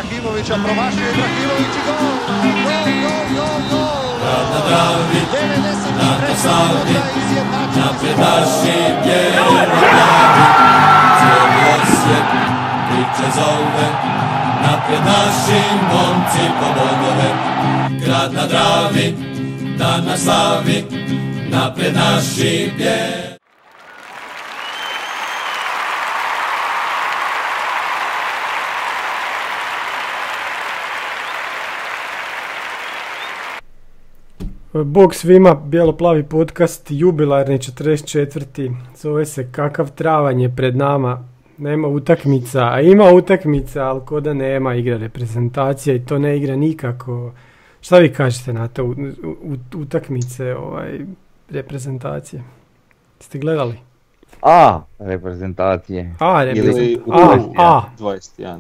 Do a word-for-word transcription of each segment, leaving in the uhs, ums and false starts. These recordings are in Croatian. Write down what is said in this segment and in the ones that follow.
Ibrahimovića, promašio Ibrahimović i gol! Gol, gol, gol, gol! Grad na Dravi, na Slavi, naprijed naši bijeli glavi. Cijeli Osijek priče zove, naprijed naši momci po bodove. Grad na Dravi, dan na slavi, naprijed naši bijeli. Bog svima, Bijelo-plavi podcast, jubilarni četrdeset četvrti Zove se Kakav travanj je pred nama. Nema utakmica, a ima utakmica, ali ko da nema, igra reprezentacija i to ne igra nikako. Šta vi kažete na to, u, u, utakmice ovaj, reprezentacije? Ste gledali? A, reprezentacije. A, reprezentacije. A, A, dvadeset jedan.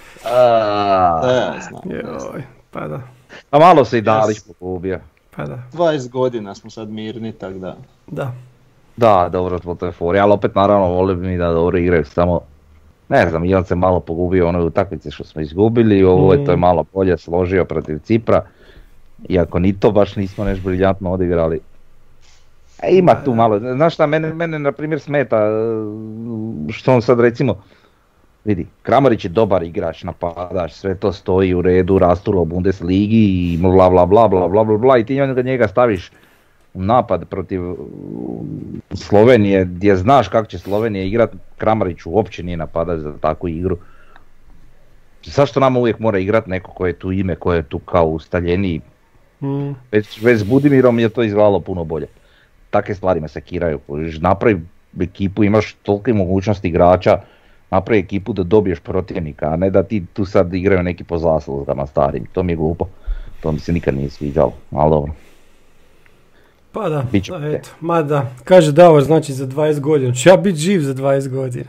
A, Da, ja znam. joj, pa da. a malo se i Dalić pogubio. Pa da. dvadeset godina smo sad mirni, tak da. Da. Da, dobro smo to je fori, ali opet naravno volio bi mi da dobro igraju, samo ne znam, i on se malo pogubio u onoj utakmici što smo izgubili, ovo je to je malo bolje složio protiv Cipra, iako ni to baš nismo nešto briljantno odigrali. E, ima tu malo, znaš šta, mene, mene na primjer smeta, što on sad recimo, vidi, Kramarić je dobar igrač, napadač, sve to stoji u redu, rasturo u Bundesligi i bla bla bla bla bla bla bla i ti onda njega staviš u napad protiv Slovenije gdje znaš kako će Slovenija igrat, Kramarić uopće nije napadač za takvu igru. Zašto nama uvijek mora igrat neko koje je tu ime, koje je tu kao ustaljeniji? Mm. Već, već s Budimirom je to izgledalo puno bolje. Takve stvari me sekiraju, napravi ekipu, imaš tolike mogućnosti igrača, napravi ekipu da dobiješ protivnika, a ne da ti tu sad igraju neki po zaslugama starim, to mi je glupo, to mi se nikad nije sviđalo, ali dobro. Pa da, da eto, ma da, kaže Davor, znači za dvadeset godina, ću ja biti živ za dvadeset godina.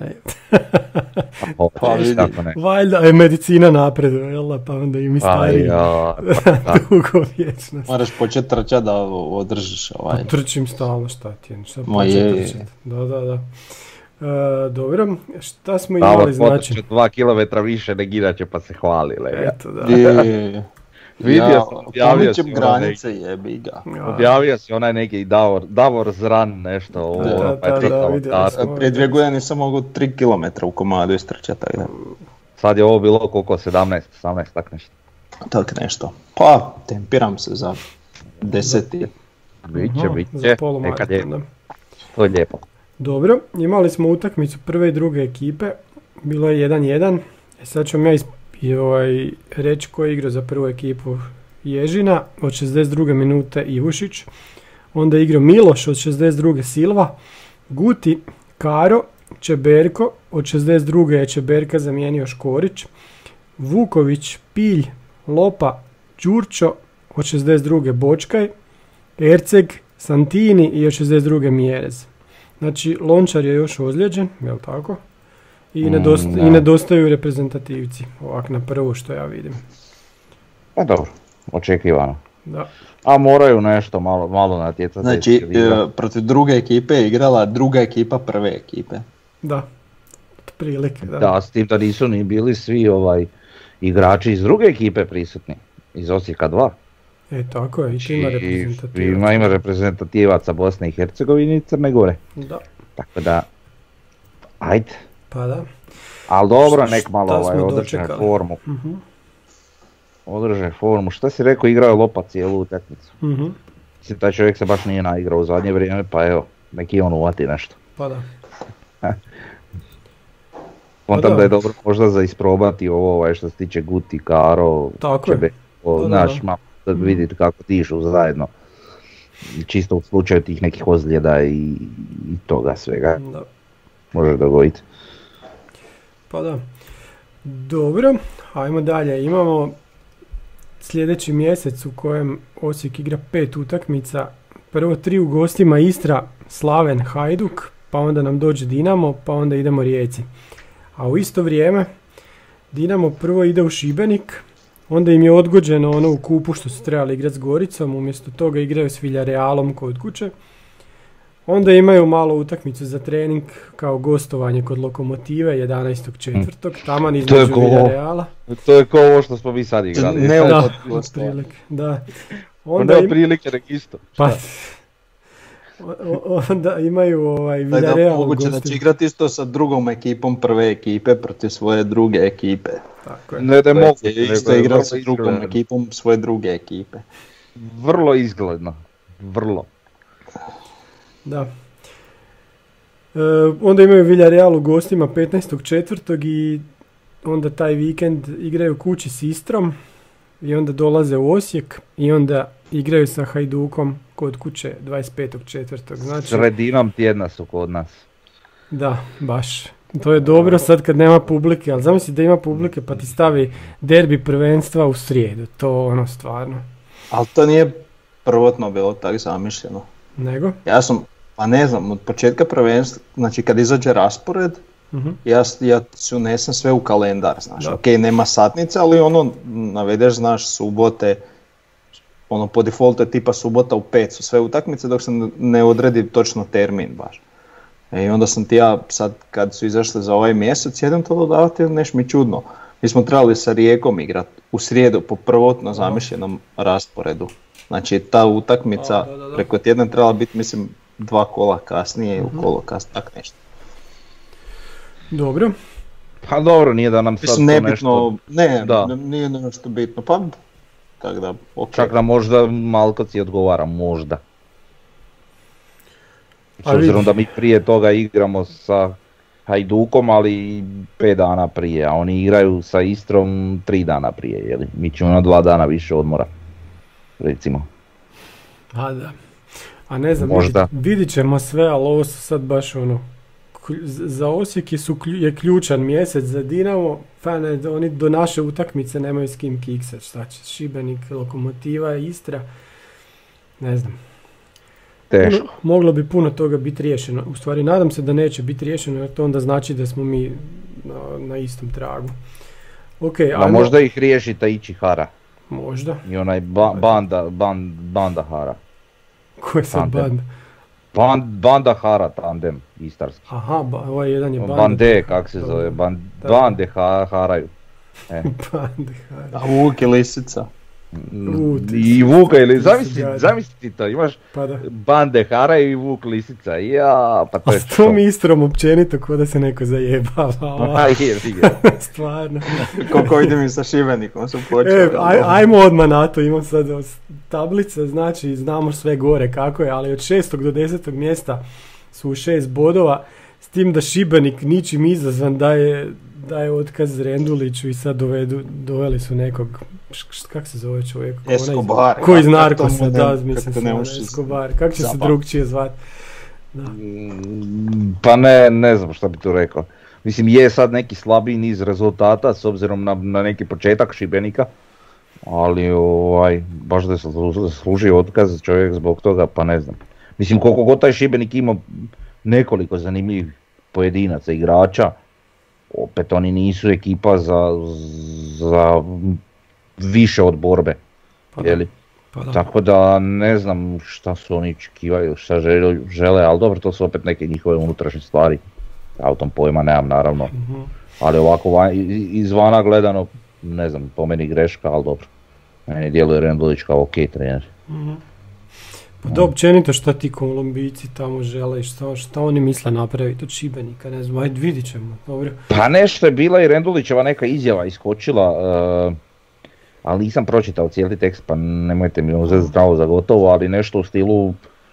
O, pa vidi, valjda je medicina napreduje, jel da, pa onda i mi stariji, dugo vječnost. Moraš početi trčati da održiš ovaj. Pa trčim stalno, šta ti je, šta početi trčati, da, da, da. Uh, dobro, šta smo imali Davor, znači? Davor, dva kilometra više negiraće pa se hvalile. Eto, da. Je, Vidio ja, sam, objavio si granice neki, jebi ga. Ja. Objavio si onaj neki Davor, Davor Zran nešto, ovo, da, da, pa je da, da, da, prije dvije godine nisam mogu tri kilometra u komadu istrčati, tako da. Sad je ovo bilo koliko, sedamnaest, osamnaest, tak nešto. Tak nešto, pa tempiram se za deseti. Biće, biće, nekad je, to je lijepo. Dobro, imali smo utakmicu prve i druge ekipe, bilo je jedan jedan, e sad ću ja isp... I ovaj, reći ko je igrao za prvu ekipu. Ježina od šezdeset druge minute Ivušić, onda je igrao Miloš od šezdeset druge Silva, Guti, Karo, Čeberko, od šezdeset druge je Čeberka zamijenio Škorić, Vuković, Pilj, Lopa, Đurčo, od šezdeset druge Bočkaj, Erceg, Santini i od šezdeset druge Mjerez. Znači Lončar je još ozlijeđen, jel tako? I, nedosta, mm, i nedostaju reprezentativci, ovak na prvu što ja vidim. Pa dobro, očekivano. Da. A moraju nešto malo, malo natjecati. Znači, e, protiv druge ekipe je igrala druga ekipa prve ekipe. Da, prilike. Da, da s tim da nisu ni bili svi ovaj igrači iz druge ekipe prisutni, iz Osijeka dva. E, tako je, i ti ima reprezentativaca. Ima, ima reprezentativaca Bosne i Hercegovine i Crne Gore. Da. Tako da, ajde. Pa da. Ali dobro, nek malo ovaj, održe formu. Uh-huh. Održe formu. Šta si rekao, igrao je Lopa cijelu utakmicu. Uh-huh. Mislim, taj čovjek se baš nije naigrao u zadnje vrijeme, pa evo, neki on uvati nešto. Pa da. Kontam pa da je dobro možda za isprobati ovo ovaj, što se tiče Guti, Karo, Čebe, o, naš, malo da vidite kako dišu zajedno. Čisto u slučaju tih nekih ozljeda i, i toga svega. Da. Može dogoditi. Pa da. Dobro, ajmo dalje. Imamo sljedeći mjesec u kojem Osijek igra pet utakmica. Prvo tri u gostima Istra, Slaven, Hajduk, pa onda nam dođe Dinamo, pa onda idemo Rijeci. A u isto vrijeme Dinamo prvo ide u Šibenik, onda im je odgođeno ono u kupu što su trebali igrati s Goricom, umjesto toga igraju s Villarealom kod kuće. Onda imaju malo utakmicu za trening kao gostovanje kod Lokomotive jedanaestog četvrtog taman To je između ko- Villareala. To je kao ovo što smo mi sad igrali. Ne, Da, od- otprilike, da. Onda Onda, nema im, prilike nek isto. pa, o- o- onda imaju ovaj Da je da Villareal u moguće da će gostima. igrati isto sa drugom ekipom prve ekipe protiv svoje druge ekipe. Tako je. Ne da je Koje moguće, će nego isto je igrati vrlo sa drugom izgledno. ekipom svoje druge ekipe. Vrlo izgledno. Vrlo. Da. E, onda imaju Villarreal u gostima petnaestog četvrtog i onda taj vikend igraju kući s Istrom i onda dolaze u Osijek i onda igraju sa Hajdukom kod kuće dvadeset petog četvrtog Znači, Sredinom tjedna su kod nas. da, baš. To je dobro sad kad nema publike, ali zamisli da ima publike pa ti stavi derbi prvenstva u srijedu. To ono stvarno. Ali to nije prvotno bilo tako zamišljeno. Nego? Ja sam, pa ne znam, od početka prvenstva, znači kad izađe raspored, Mhm. ja, ja si unesem sve u kalendar, znaš, Da. ok, nema satnice, ali ono, navedeš, znaš, subote, ono, po defaultu je tipa subota u pet su sve utakmice dok se ne- ne odredi točno termin baš. E, I onda sam ti ja, sad kad su izašli za ovaj mjesec, jedem to dodavati, neš mi čudno. Mi smo trebali sa Rijekom igrat u srijedu po prvotno zamišljenom rasporedu. Znači ta utakmica A, da, da, da. preko tjedna trebala biti, mislim, dva kola kasnije ili kolo kasnije, tak nešto. Dobro. Pa dobro, nije da nam sad Mislim, to nebitno, nešto... ne, Da. ne, nije nešto bitno, pa tako da, ok. Čak nam možda Malkoci odgovara, možda. S A obzirom vidi. da mi prije toga igramo sa Hajdukom, ali pet dana prije, a oni igraju sa Istrom tri dana prije, jeli? Mi ćemo na dva dana više odmora, recimo. A da. A ne znam, Možda. vidit, vidit ćemo sve, ali ovo su sad baš ono... klju- z- Za Osijek je, su, klju- je ključan mjesec, za Dinamo, pa ne, oni do naše utakmice nemaju s kim kiksat, šta će, Šibenik, Lokomotiva, Istra, ne znam. Teško. Puno- moglo bi puno toga biti riješeno, u stvari nadam se da neće biti riješeno, jer to onda znači da smo mi na, na istom tragu. Ok, A ajmo- možda ih riješi Taichi Hara Možda. i onaj ba- banda, ban- banda Hara. Ko je sad Tandem. band? Ban- banda Hara tandem istarski. Aha, ba, ovaj jedan je band. Bande, kak se zove, ban- Da. bande ha- haraju. E. Band, hajde. A Vuk i Lisica. U, ti I si- Vuka ili ti si zamisli, gadan. zamisli ti to, imaš Pa da. bande haraju i Vuk Lisica, ja, pa to A je s tom Istrom općenito ko da se neko zajebava. ovako. Aj, jebi ga. Stvarno. Koliko vidim i sa Šibenikom su počeli. E, aj, ajmo odmah na to, imam sad os- tablice, znači znamo sve gore kako je, ali od šestog do desetog mjesta su u šest bodova, s tim da Šibenik ničim izazvan daje, daje otkaz Renduliću i sad dovedu, doveli su nekog, š- š- kak se zove čovjek? Ko onaj iz- Escobar. Ko iz Kako to Narkosa, mu ne- da, kako mislim to ne se, možeš Escobar, kako će se zabat. drugčije zvat? Da. Mm, Pa ne, ne znam šta bi tu rekao. Mislim, je sad neki slabiji niz rezultata s obzirom na, na neki početak Šibenika, ali ovaj, baš da se zasluži otkaz čovjek zbog toga, pa ne znam. Mislim, koliko god taj Šibenik ima nekoliko zanimljivih pojedinaca, igrača, opet oni nisu ekipa za, za više od borbe, Pa da. jeli? Pa da. Tako da ne znam šta su oni očekivaju, šta žele, žele, ali dobro, to su opet neke njihove unutrašnje stvari. Ja o tom pojma nemam naravno, Mhm. ali ovako van- i- izvana gledano, ne znam, po meni greška, ali dobro. Meni djeluje Rendulić kao ok trener. Pa da, općenito šta ti Kolumbijci tamo žele i šta, šta oni misle napraviti od Šibenika, ne znam, ajde vidit ćemo, dobro. Pa nešto je bila i Rendulićeva neka izjava iskočila, eh, ali nisam pročitao cijeli tekst, pa nemojte mi uzeti zdravo za gotovo, ali nešto u stilu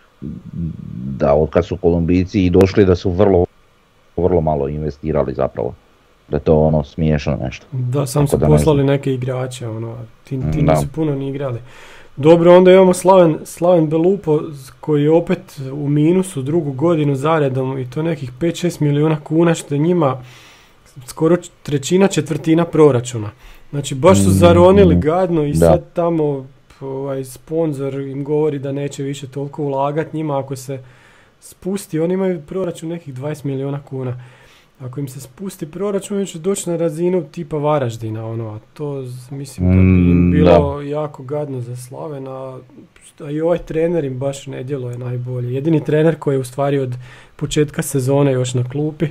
da od kad su Kolumbijci i došli da su vrlo, vrlo malo investirali zapravo. Da je to ono smiješno nešto. Da, sam Tako su da ne poslali neke igrače, ono, ti, ti Da. nisu puno ni igrali. Dobro, onda imamo Slaven, Slaven Belupo z- koji je opet u minusu drugu godinu zaredom i to nekih pet šest milijuna kuna što je njima skoro č- trećina četvrtina proračuna. Znači baš su Mm, zaronili mm, gadno i da. sad tamo ovaj, sponzor im govori da neće više toliko ulagat njima ako se spusti. Oni imaju proračun nekih dvadeset milijuna kuna. ako im se spusti proračun, oni će doći na razinu tipa Varaždina, ono, a to z- mislim da bi im Mm, bilo jako gadno za Slavena, a i ovaj trener im baš ne djeluje najbolje. Jedini trener koji je u stvari od početka sezone još na klupi,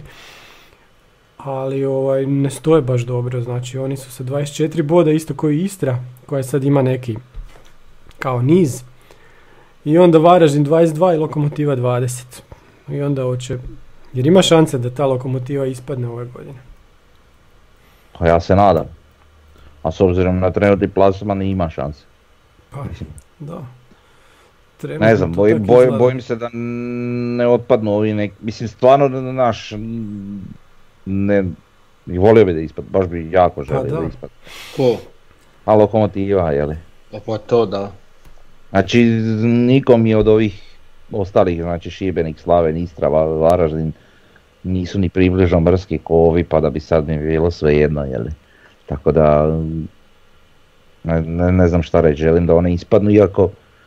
ali ovaj, ne stoje baš dobro, znači oni su sa dvadeset četiri boda isto kao i Istra, koja sad ima neki kao niz, i onda Varaždin dvadeset dva i Lokomotiva dvadeset. I onda hoće, jer ima šanse da ta Lokomotiva ispadne ove godine. Pa ja se nadam. A s obzirom na trenutni plasman ima šanse. Pa, da. Trenutno Ne znam, to bojim, tak boj, izgleda. bojim se da ne otpadnu ovi neki, mislim stvarno naš, ne, i volio bi da ispad, baš bi jako želio da. da ispad. Ko? A Lokomotiva, jeli? Pa, pa to da. Znači nikom je od ovih ostalih, znači Šibenik, Slaven, Istra, Va- Varaždin, nisu ni približno mrski ko ovi, pa da bi sad mi bilo sve jedno, jeli? Tako da, ne, ne, ne znam šta reći, želim da one ispadnu, iako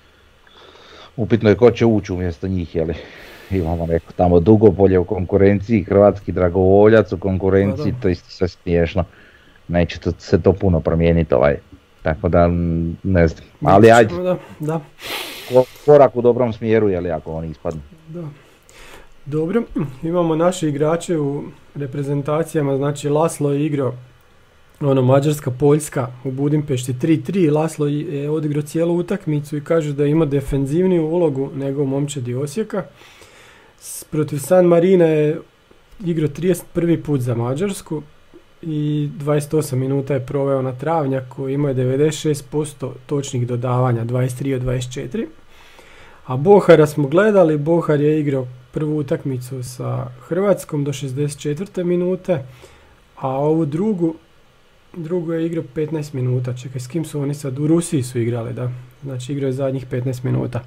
upitno je ko će ući umjesto njih, jeli? Imamo neko tamo Dugopolje u konkurenciji, Hrvatski Dragovoljac u konkurenciji, Pa da. to je isto sve smiješno. Neće to, se to puno promijeniti ovaj. Tako da, m, ne znam, ali ajde, Da, da, ko- korak u dobrom smjeru, jeli, ako oni ispadnu. da. Dobro, imamo naše igrače u reprezentacijama, znači Laslo je igrao ono Mađarska, Poljska u Budimpešti tri tri, Laslo je odigrao cijelu utakmicu i kaže da ima defenzivniju ulogu nego momčadi Osijeka. S- Protiv San Marina je igrao trideset prvi put za Mađarsku i dvadeset osam minuta je proveo na travnjaku, imao je devedeset šest posto točnih dodavanja, dvadeset tri od dvadeset četiri. A Bohara smo gledali, Bohar je igrao prvu utakmicu sa Hrvatskom do šezdeset četvrte minute, a ovu drugu, drugu je igrao petnaest minuta. Čekaj, s kim su oni sad? U Rusiji su igrali, da. Znači igrao je zadnjih petnaest minuta.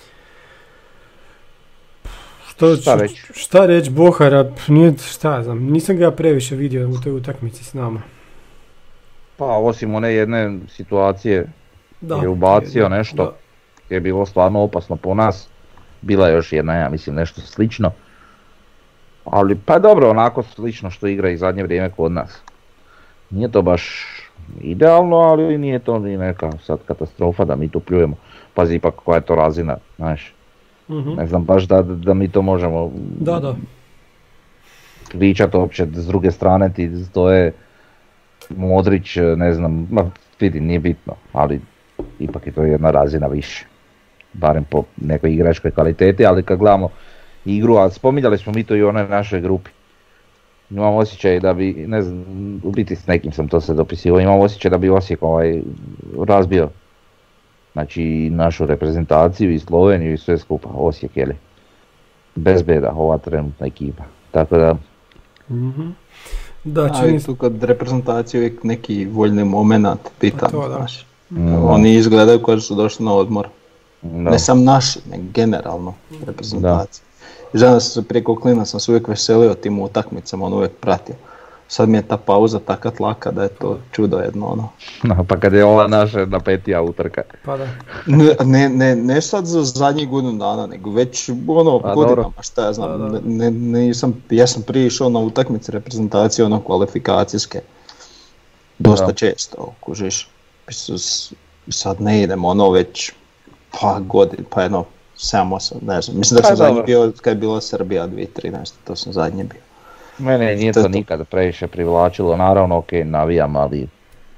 Što, Šta reći? Šta reći Bohara? Pf, Nije, šta znam, nisam ga ja previše vidio u toj utakmici s nama. Pa osim one jedne situacije Da, je ubacio da, nešto, da. je bilo stvarno opasno po nas. Bila je još jedna, ja mislim, nešto slično. Ali pa dobro, onako slično što igra i zadnje vrijeme kod nas. Nije to baš idealno, ali nije to ni neka sad katastrofa da mi tu pljujemo. Pazi ipak koja je to razina, znaš. Mhm. Ne znam baš da, da mi to možemo Da, da. pričati uopće, s druge strane ti stoje Modrić, ne znam, ma vidi, nije bitno, ali ipak je to jedna razina više. Barem po nekoj igračkoj kvaliteti, ali kad gledamo igru, a spominjali smo mi to i u onoj našoj grupi. Imam osjećaj da bi, ne znam, u biti s nekim sam to se dopisivao, imam osjećaj da bi Osijek ovaj razbio, znači našu reprezentaciju i Sloveniju i sve skupa, Osijek, jeli, bez beda ova trenutna ekipa, tako da, Mhm. Da, A čini i se. tu kod reprezentacije uvijek neki voljni moment bitan, To da. znaš. mm, Oni izgledaju kao da su došli na odmor. da. Ne sam naši, nego generalno reprezentacije. I znam da sam se preko klina sam se uvijek veselio tim utakmicama, on uvijek pratio. Sad mi je ta pauza taka tlaka da je to čudo jedno ono. No, pa kad je ova naša napetija utrka. Pa da. Ne, ne, ne, ne sad za zadnjih godinu dana, nego već ono Pa godinama, dobro. šta ja znam. Da, da. Ne, ne, nisam, ja sam prije išao na utakmice reprezentacije, ono kvalifikacijske, dosta Da. često, kužiš. Mislim, s- Sad ne idem ono već pa godin, pa jedno sedam osam, ne znam. Mislim da Pa sam zadnji dobro. bio kad je bila Srbija dvije tisuće trinaeste, to sam zadnji bio. Mene nije To je to to. nikad previše privlačilo, naravno ok, navijam, ali...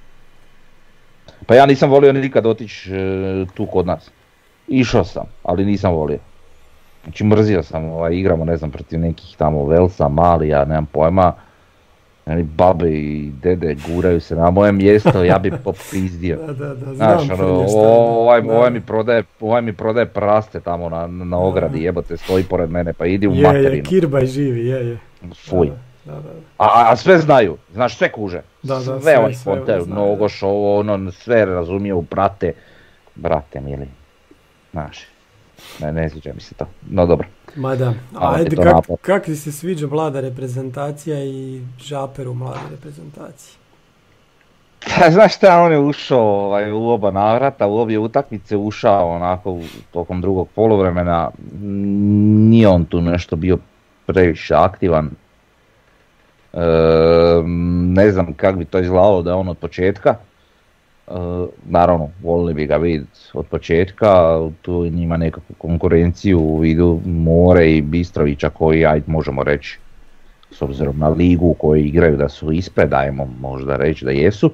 Pa ja nisam volio nikad otići e, tu kod nas. Išao sam, ali nisam volio. Znači mrzio sam, ovaj, igramo ne znam protiv nekih tamo Velsa, Malija, nemam pojma. Oni babe i dede guraju se na moje mjesto, ja bi popizdio. Da, da, da, znam Znaš, ono, premještaj, o- da. ovaj, Da. ovaj, mi prodaje, ovaj mi prodaje praste tamo na, na ogradi, jebote, stoji pored mene, pa idi u Je, je, materinu. Kirbaj živi, je, je. Fuj. Da, da, da. A, a sve znaju, znaš, sve kuže. Da, da, sve, sve- oni sve kontaju, znaju, Nogoš, ovo, ono, sve razumiju, brate, brate mili, znaš, ne, ne sviđa mi se to, no dobro. Ma da. Malo ti Ajde, to kak, napad. kak ti se sviđa mlada reprezentacija i Žaper u mlade reprezentaciji? Znaš šta, on je ušao ovaj, u oba navrata, u obje utakmice ušao onako u- tokom drugog poluvremena, nije on tu nešto bio previše aktivan. E, ne znam kako bi to izgledalo da je on od početka. E, naravno, volili bi ga vidjeti od početka, tu ima nekakvu konkurenciju u vidu More i Bistrovića koji, ajde možemo reći, s obzirom na ligu u kojoj igraju da su ispred, dajemo možda reći da jesu.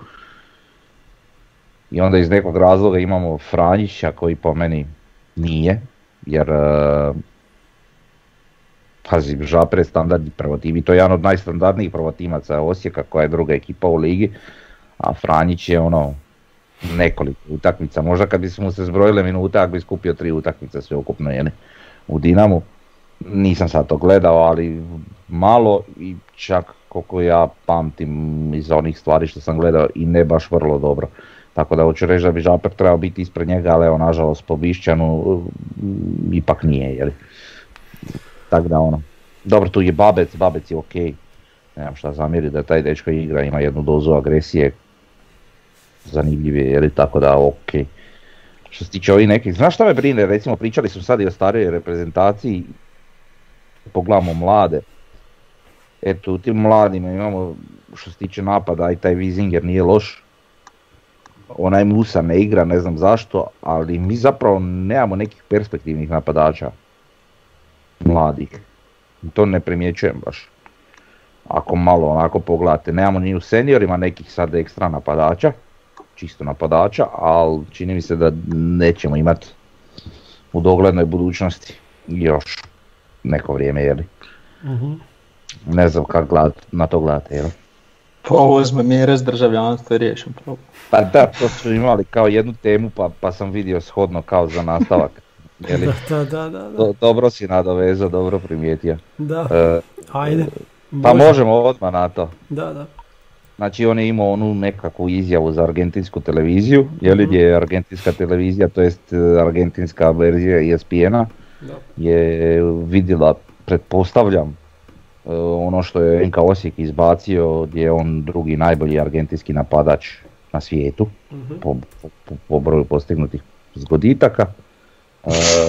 I onda iz nekog razloga imamo Franjića koji po meni nije, jer uh, pazi, Žapre je standardni prvotim i to je jedan od najstandardnijih prvotimaca Osijeka koja je druga ekipa u ligi, a Franjić je ono nekoliko utakmica, možda kad bi mu se zbrojile minute, ako bi skupio tri utakmice sve ukupno jeli, u Dinamu. Nisam sad to gledao, ali malo i čak koliko ja pamtim iz onih stvari što sam gledao i ne baš vrlo dobro. Tako da hoću reći da bi Žaper trebao biti ispred njega, ali evo nažalost po Bišćanu ipak nije, jeli. Tako da ono, dobro tu je Babec, Babec je okej, nemam šta zamjeriti da taj dečko igra, ima jednu dozu agresije, zanimljiv je, jeli, tako da okej. Što se tiče ovih nekih, znaš šta me brine, recimo pričali smo sad i o starijoj reprezentaciji, pogledamo mlade, eto u tim mladima imamo što se tiče napada i taj Wiesinger nije loš, onaj Musa ne igra, ne znam zašto, ali mi zapravo nemamo nekih perspektivnih napadača mladih, to ne primjećujem baš, ako malo onako pogledate, nemamo ni u seniorima nekih sad ekstra napadača, čisto napadača, ali čini mi se da nećemo imati u doglednoj budućnosti još neko vrijeme, jeli. Uh-huh. Ne znam kako gled, na to gledate, jel? Pa uzme mjere s državljanstva i riješim problem. Pa da, to su imali kao jednu temu pa, pa sam vidio shodno kao za nastavak. Jeli? Da, da, da, da. Do, dobro si nadovezao, dobro primijetio. Da, e, ajde. Pa može. Možemo odmah na to. Da, da. Znači on je imao onu nekakvu izjavu za argentinsku televiziju, jeli, gdje je argentinska televizija, to jest argentinska verzija E S P N-a, je vidjela, pretpostavljam, ono što je N K Osijek izbacio, gdje je on drugi najbolji argentinski napadač na svijetu, uh-huh. po, po, po broju postignutih zgoditaka. E,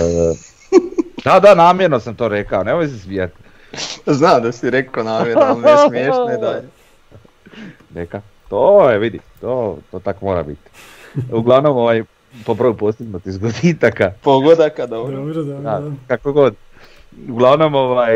da, da, namjerno sam to rekao, nemoj se smijeti. Znam da si rekao namjerno, ali ne smiješno je dalje. Neka, to je, vidi, to, to tako mora biti. Uglavnom ovaj, po broju postignutih zgoditaka. Pogodaka, dobro. Dobro, dobro, da, da. kako god. Uglavnom ovaj,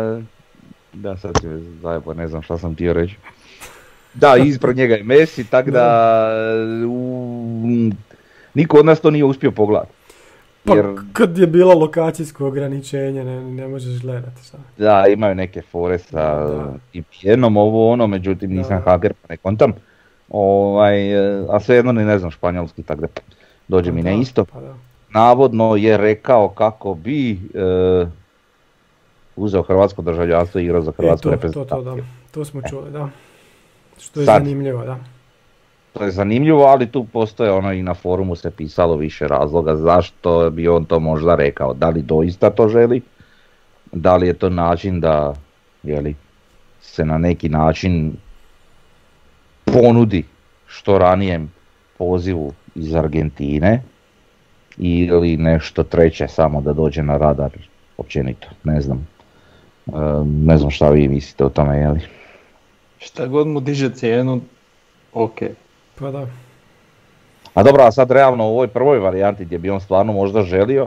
da sad ću me zajebo, ne znam šta sam htio reći. Da, ispred njega je Messi, tako da u, niko od nas to nije uspio pogledati. Jer... Pa kad je bilo lokacijsko ograničenje, ne, ne možeš gledati šta. Da, imaju neke fore sa V P N-om, ovo ono, međutim nisam haker pa ne kontam. Ovaj, a svejedno ni ne znam španjolski, tako da dođe pa mi na isto. Pa navodno je rekao kako bi e, uzeo hrvatsko državljanstvo i igrao za hrvatsku e, to, reprezentaciju. To, to, da. To smo čuli, da. Što je Sad, zanimljivo, da. To je zanimljivo, ali tu postoje ono i na forumu se pisalo više razloga zašto bi on to možda rekao. Da li doista to želi, da li je to način da jeli, se na neki način ponudi što ranijem pozivu iz Argentine ili nešto treće samo da dođe na radar općenito, ne znam. E, ne znam šta vi mislite o tome, jeli? Šta god mu diže cijenu, ok. Pa da. A dobro, a sad realno u ovoj prvoj varijanti gdje bi on stvarno možda želio?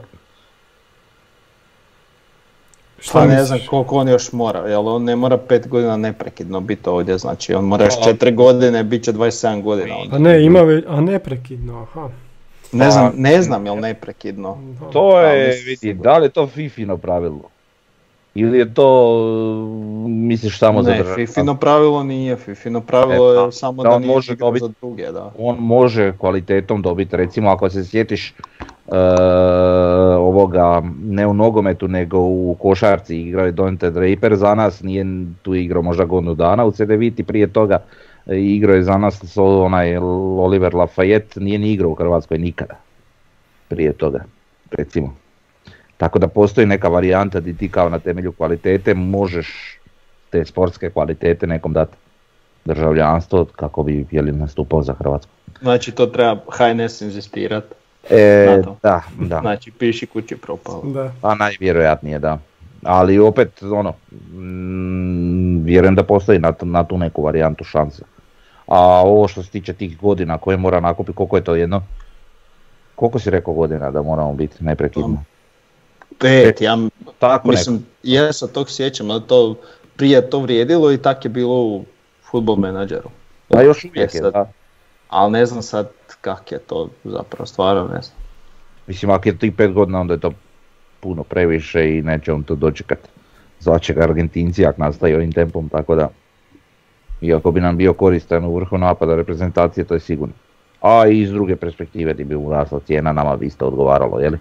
Pa ne znam koliko on još mora, jel on ne mora pet godina neprekidno biti ovdje, znači on mora još četiri godine, bit će dvadeset sedam godina. A ne, ima već, a neprekidno, aha. Ne znam, ne znam jel neprekidno. To je, vidi, da li je to Fifino pravilo? Ili je to, misliš, samo za državu? Ne, Fifino pravilo nije, Fifino pravilo je samo da, da nije može dobiti, za druge, da. On može kvalitetom dobiti, recimo ako se sjetiš uh, ovoga, ne u nogometu nego u košarci igrao je Donte Draper za nas, nije tu igrao možda godinu dana u C D Viti, prije toga igrao je za nas onaj Oliver Lafayette, nije ni igrao u Hrvatskoj nikada prije toga, recimo. Tako da postoji neka varijanta gdje ti kao na temelju kvalitete možeš te sportske kvalitete nekom dati državljanstvo kako bi jeli, nastupao za Hrvatsku. Znači to treba H N S inzistirati e, na to? Da, da. Znači piši kući propalo. Da. Pa najvjerojatnije da. ali opet ono, mm, vjerujem da postoji na, na tu neku varijantu šanse. A ovo što se tiče tih godina koje mora nakupiti, koliko je to jedno? Koliko si rekao godina da moramo biti neprekidno? Pet, ja Tako mislim, neko. ja se tog sjećam, ali to prije to vrijedilo i tak je bilo u Football Manageru. Pa još uvijek E je, sad, da. ali ne znam sad kak je to zapravo, stvarno ne znam. Mislim, ako je tih pet godina, onda je to puno previše i neće on to dočekati. Zvaće ga Argentinci ako nastaje ovim tempom, tako da. Iako bi nam bio koristan u vrhu napada reprezentacije, to je sigurno. A i iz druge perspektive ti bi mu rasla cijena, nama bi isto odgovaralo, jeli?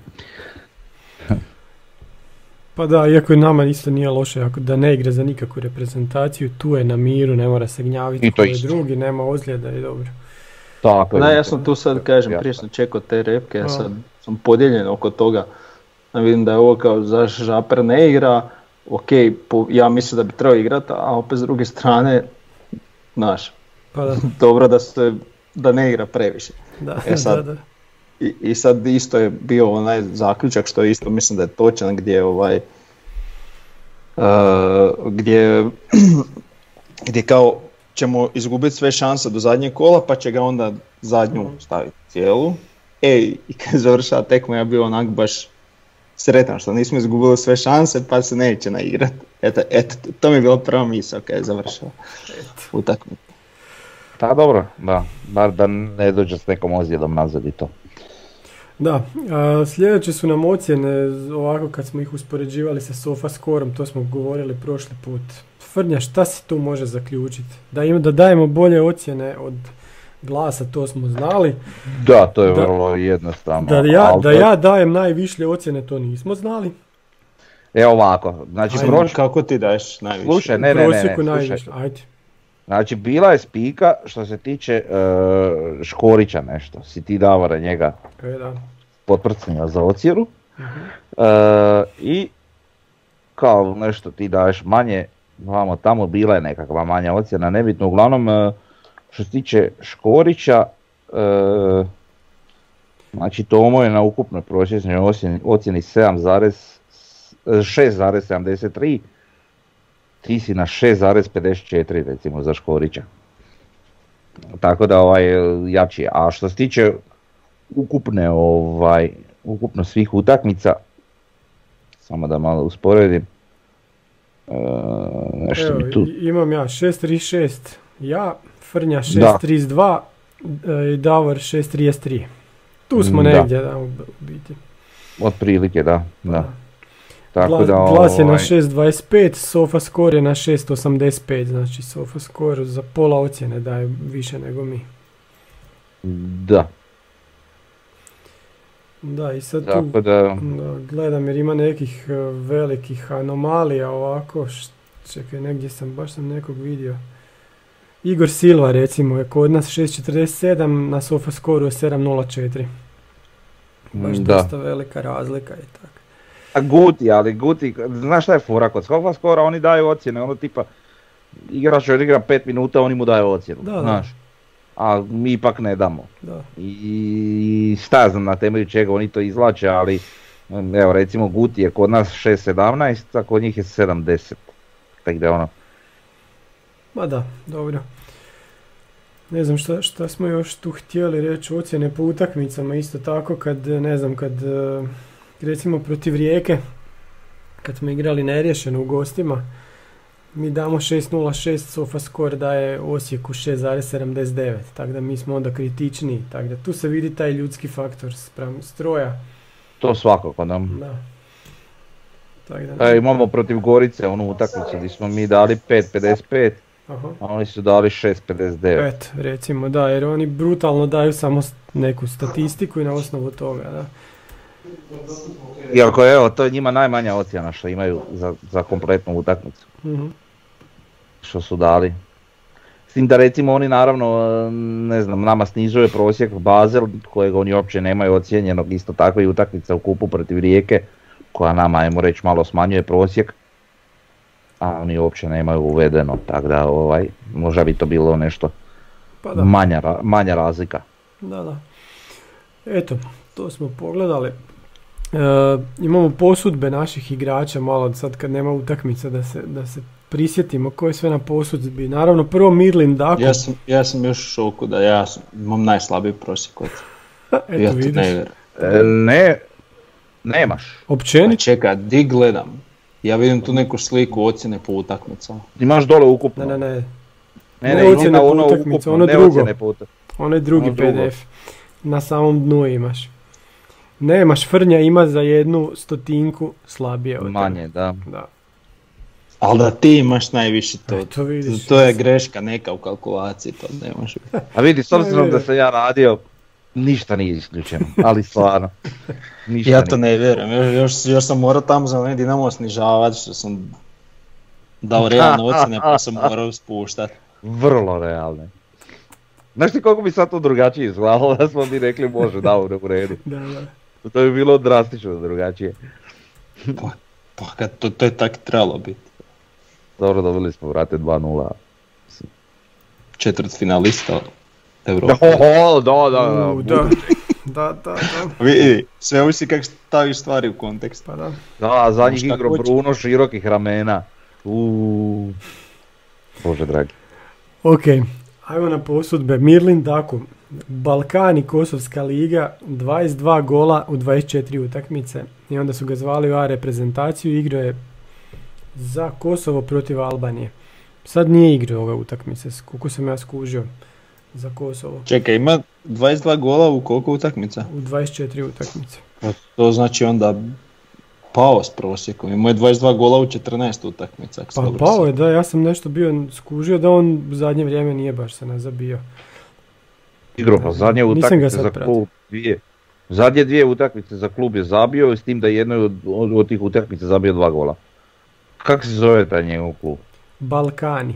Pa da, iako i nama isto nije loše, ako da ne igra za nikakvu reprezentaciju, tu je na miru, ne mora se gnjaviti I to koji je isto. drugi, nema ozljeda i dobro. Tako je. Da, ja sam tu sad, kažem, prije sam čekao te repke, ja sad sam podijeljen oko toga. Ja vidim da je ovo kao za Žaper ne igra, ok, po, ja mislim da bi trebao igrati, a opet s druge strane, znaš, Pa da, dobro da, se, da ne igra previše. da, E sad, da, da. I, I sad isto je bio onaj zaključak što isto mislim da je točan gdje ovaj uh, gdje, gdje kao ćemo izgubiti sve šanse do zadnjeg kola pa će ga onda zadnju staviti cijelu. E, i kad završava tekma ja bio onak baš sretan što nismo izgubili sve šanse pa se neće naigrati. Eto, eto, to mi je bila prva misao kad je završao utakmicu. Ta dobro, da, bar da ne dođe s nekom ozljedom nazad i to. Da, a, sljedeće su nam ocjene, ovako kad smo ih uspoređivali sa SofaScoreom, to smo govorili prošli put. Frnja, šta se tu može zaključiti? Da, ima, da dajemo bolje ocjene od Glasa, to smo znali. Da, to je Da- vrlo jednostavno. Da ja, ali da to- ja dajem najvišlje ocjene, to nismo znali. Evo ovako, znači Ajde. prošlo, Kako ti daješ najviše? slušaj, U ne, ne, ne, ne, prosjeku slušaj. najviše, ajde. Znači bila je spika što se tiče e, Škorića nešto, si ti Davora njega E, da. potprcnio za ocjenu. Mhm. E, I kao nešto ti daješ manje, vamo tamo bila je nekakva manja ocjena, nebitno, uglavnom e, što se tiče Škorića, e, znači Tomo je na ukupnoj prosječnoj ocjeni, ocjeni šest zarez sedamdeset tri, ti si na šest zarez pedeset četiri recimo za Škorića. Tako da ovaj jači je. A što se tiče ukupne ovaj ukupno svih utakmica, samo da malo usporedim. E, nešto Evo, mi tu. i- imam ja šest trideset šest, ja, Frnja Da. šest trideset dva e, i Davor šest trideset tri. Tu smo Da. negdje, da, u biti. Otprilike, da, da. Tako Glas, da glas je na ovaj, šest dvadeset pet, SofaScore je na šest osamdeset pet, znači SofaScore za pola ocjene daje više nego mi. da, Da, i sad tu tako da, da, gledam jer ima nekih e, velikih anomalija ovako, š- čekaj, negdje sam, baš sam nekog vidio. Igor Silva recimo je kod nas šest četrdeset sedam, na SofaScore je sedam nula četiri. Baš da. dosta velika razlika i tako. A Guti, ali Guti, znaš šta je fora kod SofaScora, oni daju ocjene, ono tipa, igrač odigra pet minuta, oni mu daju ocjenu, Da, da. znaš. A mi ipak ne damo. Da. I šta ja znam na temelju čega oni to izvlače, ali evo recimo Guti je kod nas šest sedamnaest, a kod njih je sedam deset. Tako da je ono, Ma da, dobro. Ne znam šta, šta smo još tu htjeli reći, ocjene po utakmicama isto tako kad, ne znam, kad e, recimo protiv Rijeke, kad smo igrali neriješeno u gostima, mi damo šest nula šest, SofaScore daje Osijeku šest zarez sedamdeset devet, tako da mi smo onda kritičniji, tako da tu se vidi taj ljudski faktor spram stroja. to svakako nam. Da. Tako da, E, imamo protiv Gorice onu utakmicu gdje smo mi dali pet pedeset pet, aha. a oni su dali šest pedeset devet. Eto, recimo da, jer oni brutalno daju samo s- neku statistiku i na osnovu toga, da. Iako evo, to je njima najmanja ocjena što imaju za, za kompletnu utakmicu. Mhm. Što su dali. S tim da recimo oni naravno, e, ne znam, nama snizuje prosjek Basel kojeg oni uopće nemaju ocijenjenog, isto tako i utakmica u kupu protiv Rijeke koja nama, ajmo reći, malo smanjuje prosjek, a oni uopće nemaju uvedeno, tako da ovaj, možda bi to bilo nešto Pa da. manja, ra- manja razlika. Da, da. Eto, to smo pogledali. imamo posudbe naših igrača malo sad kad nema utakmica da se, da se prisjetimo ko je sve na posudbi. Naravno prvo Mirlin Dako. Ja sam, ja sam još u šoku da ja sam, imam najslabiji prosjek od. Eto Ja to vidiš. ne vjerujem. E, ne, nemaš. Pa Općenit? čekaj, di gledam? Ja vidim tu neku sliku ocjene po utakmicama. Imaš dole ukupno. Ne, ne, ne. Ne, Ne ne, ocjene ima po ono utakmici, ukupno, ono ne drugo. ocjene po utakmici. Onaj drugi Ono drugo. P D F. Na samom dnu imaš. Nemaš, Frnja ima za jednu stotinku slabije od tebe. Manje, da. Da. Ali da ti imaš najviše to. E, to vidiš. To je greška neka u kalkulaciji, to ne može biti. A vidi, s obzirom Ne, da ne. sam ja radio, ništa nije isključeno, ali stvarno. Ništa Ja to nije. ne vjerujem, još, još, još sam morao tamo za onaj Dinamo snižavati što sam dao realne ocjene pa sam morao spuštati. Vrlo realne. Znaš ti koliko bi sad to drugačije izgledalo da smo mi rekli može, da, u redu. Da, da. To bi bilo drastično drugačije. Pa, pa kad to, to je tak trebalo biti. Dobro, dobili smo, vrate, dva nula. Četvrt finalista Europe. Oho, da, da, da. U, da. Da, da, da. Vidi, sve ovisi kako staviš stvari u kontekst. Pa da. Da, za njih Šta igro hoće. Bruno širokih ramena. Uuu. Bože dragi. Ok, ajmo na posudbe. Mirlin Dako, Balkan i Kosovska liga, dvadeset dva gola u dvadeset četiri utakmice. I onda su ga zvali u A reprezentaciju, igrao je za Kosovo protiv Albanije. Sad nije igrao ove utakmice, koliko sam ja skužio za Kosovo. Čekaj, ima dvadeset dva gola u koliko utakmica? U dvadeset četiri utakmice. Pa to znači onda pao s prosjekom. Imao je dvadeset dva gola u četrnaest utakmica. ako se Pa dobro pao je, sjećam. da, ja sam nešto bio skužio da on u zadnje vrijeme nije baš se nazabio. Igro, pa zadnje Nisam ga utakmice sad za pratio. klub dvije. Zadnje dvije utakmice za klub je zabio, s tim da jednoj od, od, od tih utakmica zabio dva gola. Kako se zove taj njegov klub? Balkani.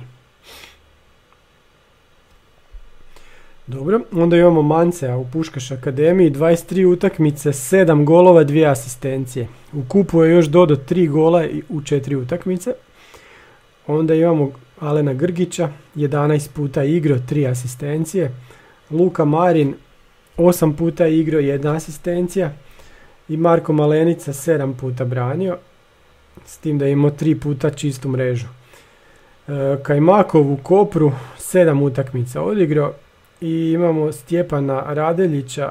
Dobro, onda imamo Mancea u Puškaš akademiji, dvadeset tri utakmice, sedam golova, dvije asistencije. U kupu je još dodao tri gola i- u četiri utakmice. Onda imamo Alena Grgića, jedanaest puta igrao, tri asistencije. Luka Marin, osam puta igrao, jedna asistencija. I Marko Malenica, sedam puta branio, s tim da je imao tri puta čistu mrežu. E, Kajmakov u Kopru, sedam utakmica odigrao. I imamo Stjepana Radeljića,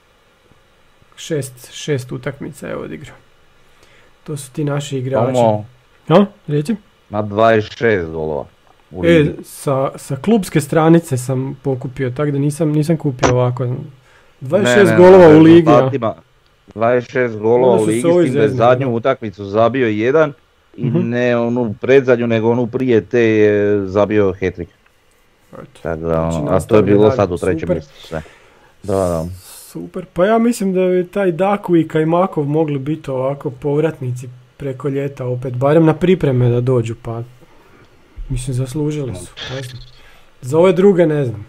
šest, šest utakmica je odigrao. To su ti naši igrači. Samo No, reći? na dvadeset šest golova. U E, ligi. sa, sa klubske stranice sam pokupio, tako da nisam, nisam kupio ovako. dvadeset Ne, šest ne, golova na u ligi. a? rezultatima dvadeset šest golova Onda u su se ligi, ovi s tim da je zeznuli, zadnju da. utakmicu zabio jedan i Mhm. ne onu predzadnju, nego onu prije te je zabio hat-trick. Eto, Tako da, Znači, ono, a to je nastavlja bilo dalje. sad u trećem Super. mjesecu sve. Da, da. super. Pa ja mislim da bi taj Daku i Kajmakov mogli biti ovako povratnici preko ljeta opet, barem na pripreme da dođu, pa mislim zaslužili su. Ne znam. Za ove druge ne znam.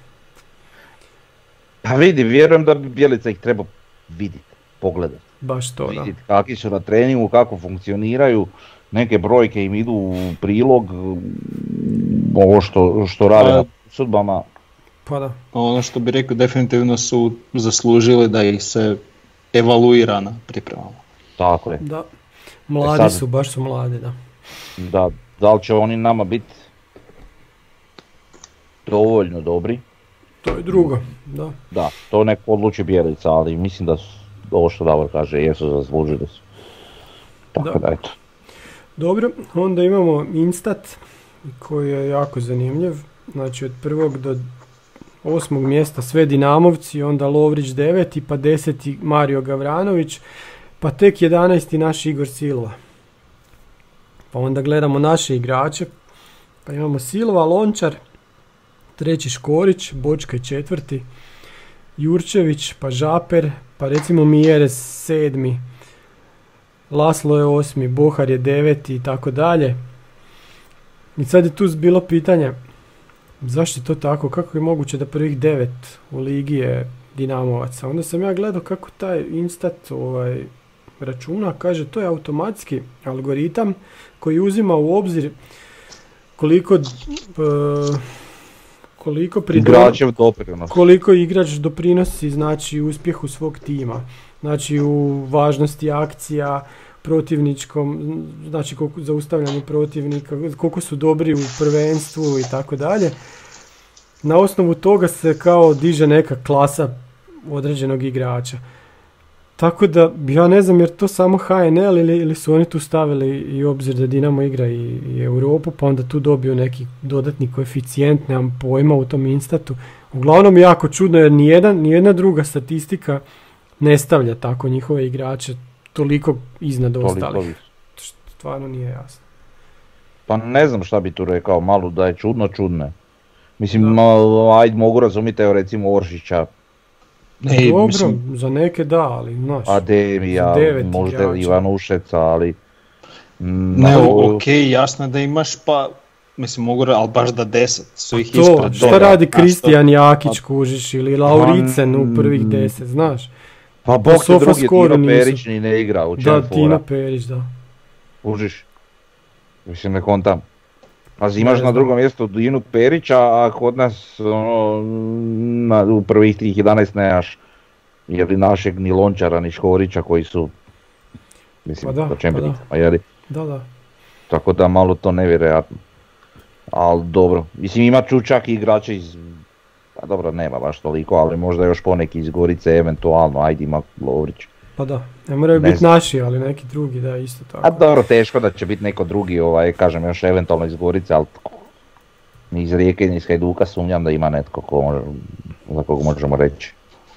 Pa vidi, vjerujem da bi Bjelica ih treba vidjeti, pogledati. Baš to, da. Vidjeti kakvi su na treningu, kako funkcioniraju, neke brojke im idu u prilog, ovo što, što rade Pa- na sudbama. Pa da. Ono što bi rekao, definitivno su zaslužili da ih se evaluira na pripremama. Tako je. Da. Mladi sad- su, baš su mladi, da. Da, da li će oni nama biti dovoljno dobri? To je drugo, da. Da, to neko odluči Bjelica, ali mislim da su, ovo što Davor kaže, jesu zaslužili su. Tako Da. da, eto. Dobro, onda imamo Instat koji je jako zanimljiv. Znači od prvog do osmog mjesta sve Dinamovci, onda Lovrić deveti, pa deseti Mario Gavranović, pa tek jedanaesti naš Igor Silva. Pa onda gledamo naše igrače, pa imamo Silva, Lončar, treći Škorić, Bočka je četvrti, Jurčević, pa Žaper, pa recimo Mjeres sedmi, Laslo je osmi, Bohar je deveti i tako dalje. I sad je tu bilo pitanje, zašto je to tako, kako je moguće da prvih devet u ligi je Dinamovaca. Onda sam ja gledao kako taj Instat ovaj, računa, kaže to je automatski algoritam koji uzima u obzir koliko, e, koliko, prido- Igračev doprinos. koliko igrač doprinosi znači uspjehu svog tima. znači u važnosti akcija, protivničkom, znači koliko zaustavljanje protivnika, koliko su dobri u prvenstvu i tako dalje. Na osnovu toga se kao diže neka klasa određenog igrača. Tako da, ja ne znam, jer to samo H N L ili, ili su oni tu stavili i obzir da Dinamo igra i, i Europu, pa onda tu dobiju neki dodatni koeficijent, nemam pojma u tom Instatu. Uglavnom jako čudno jer nijedan, nijedna druga statistika ne stavlja tako njihove igrače toliko iznad ostalih. Stvarno nije jasno. Pa ne znam šta bi tu rekao, malo da je čudno, čudno. Mislim, ma, ajde mogu razumjeti, evo recimo Oršića. Ne, dobro, mislim, za neke da, ali znaš. Ademija, možda igrača. Ivanušeca, ali... Mm, ne, ali- ok, jasno je da imaš pa, mislim mogu reći, ali baš da deset su ih To, ispred. šta toga. radi Znaš, to- Kristijan Jakić, kužiš, ili Lauricen u Mm. prvih deset, znaš. Pa bok te Sofa drugi, skoru Tino nisu. Perić ni ne igra, u čem Da, fora, Tino Perić, da. kužiš. Mislim, ne kontam. Pazi, imaš Ne na znam. drugom mjestu Dinu Perića, a kod nas ono, na, u prvih tih jedanaest nemaš jeli našeg ni Lončara ni Škorića koji su, mislim, Pa da, po pa čempenicama, jeli? Da, da. Tako da malo to nevjerojatno. Ali dobro, mislim ima tu čak i igrače iz, pa dobro nema baš toliko, ali možda još poneki iz Gorice eventualno, ajde ima Lovrić. Pa da, ne moraju Ne biti znam. naši, ali neki drugi, da, isto tako. A dobro, teško da će biti neko drugi, ovaj, kažem još eventualno iz Gorice, ali ni iz Rijeke ni iz Hajduka sumnjam da ima netko ko može, za kog možemo reći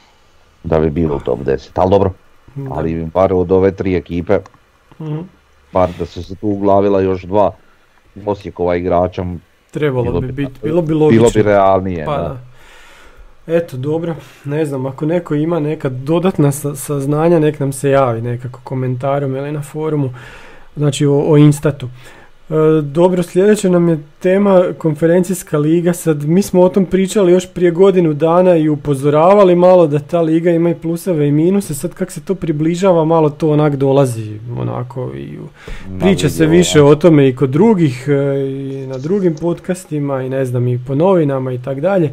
da bi bilo u top deset. Ali dobro, Da. ali bar od ove tri ekipe, Mhm. bar da su se tu uglavila još dva Osijekova igrača, Trebalo bilo bi bi biti, tako. bilo bi logično. bilo bi realnije. Pa da. da. Eto, dobro, ne znam, ako neko ima neka dodatna sa- saznanja, nek nam se javi nekako komentarom ili na forumu, znači o, o Instatu. E, dobro, sljedeća nam je tema konferencijska liga, sad mi smo o tom pričali još prije godinu dana i upozoravali malo da ta liga ima i pluseve i minuse, sad kak se to približava, malo to onak dolazi, onako i u- Na priča se vidjelo, više da. o tome i kod drugih e, i na drugim podcastima i ne znam i po novinama i tak dalje.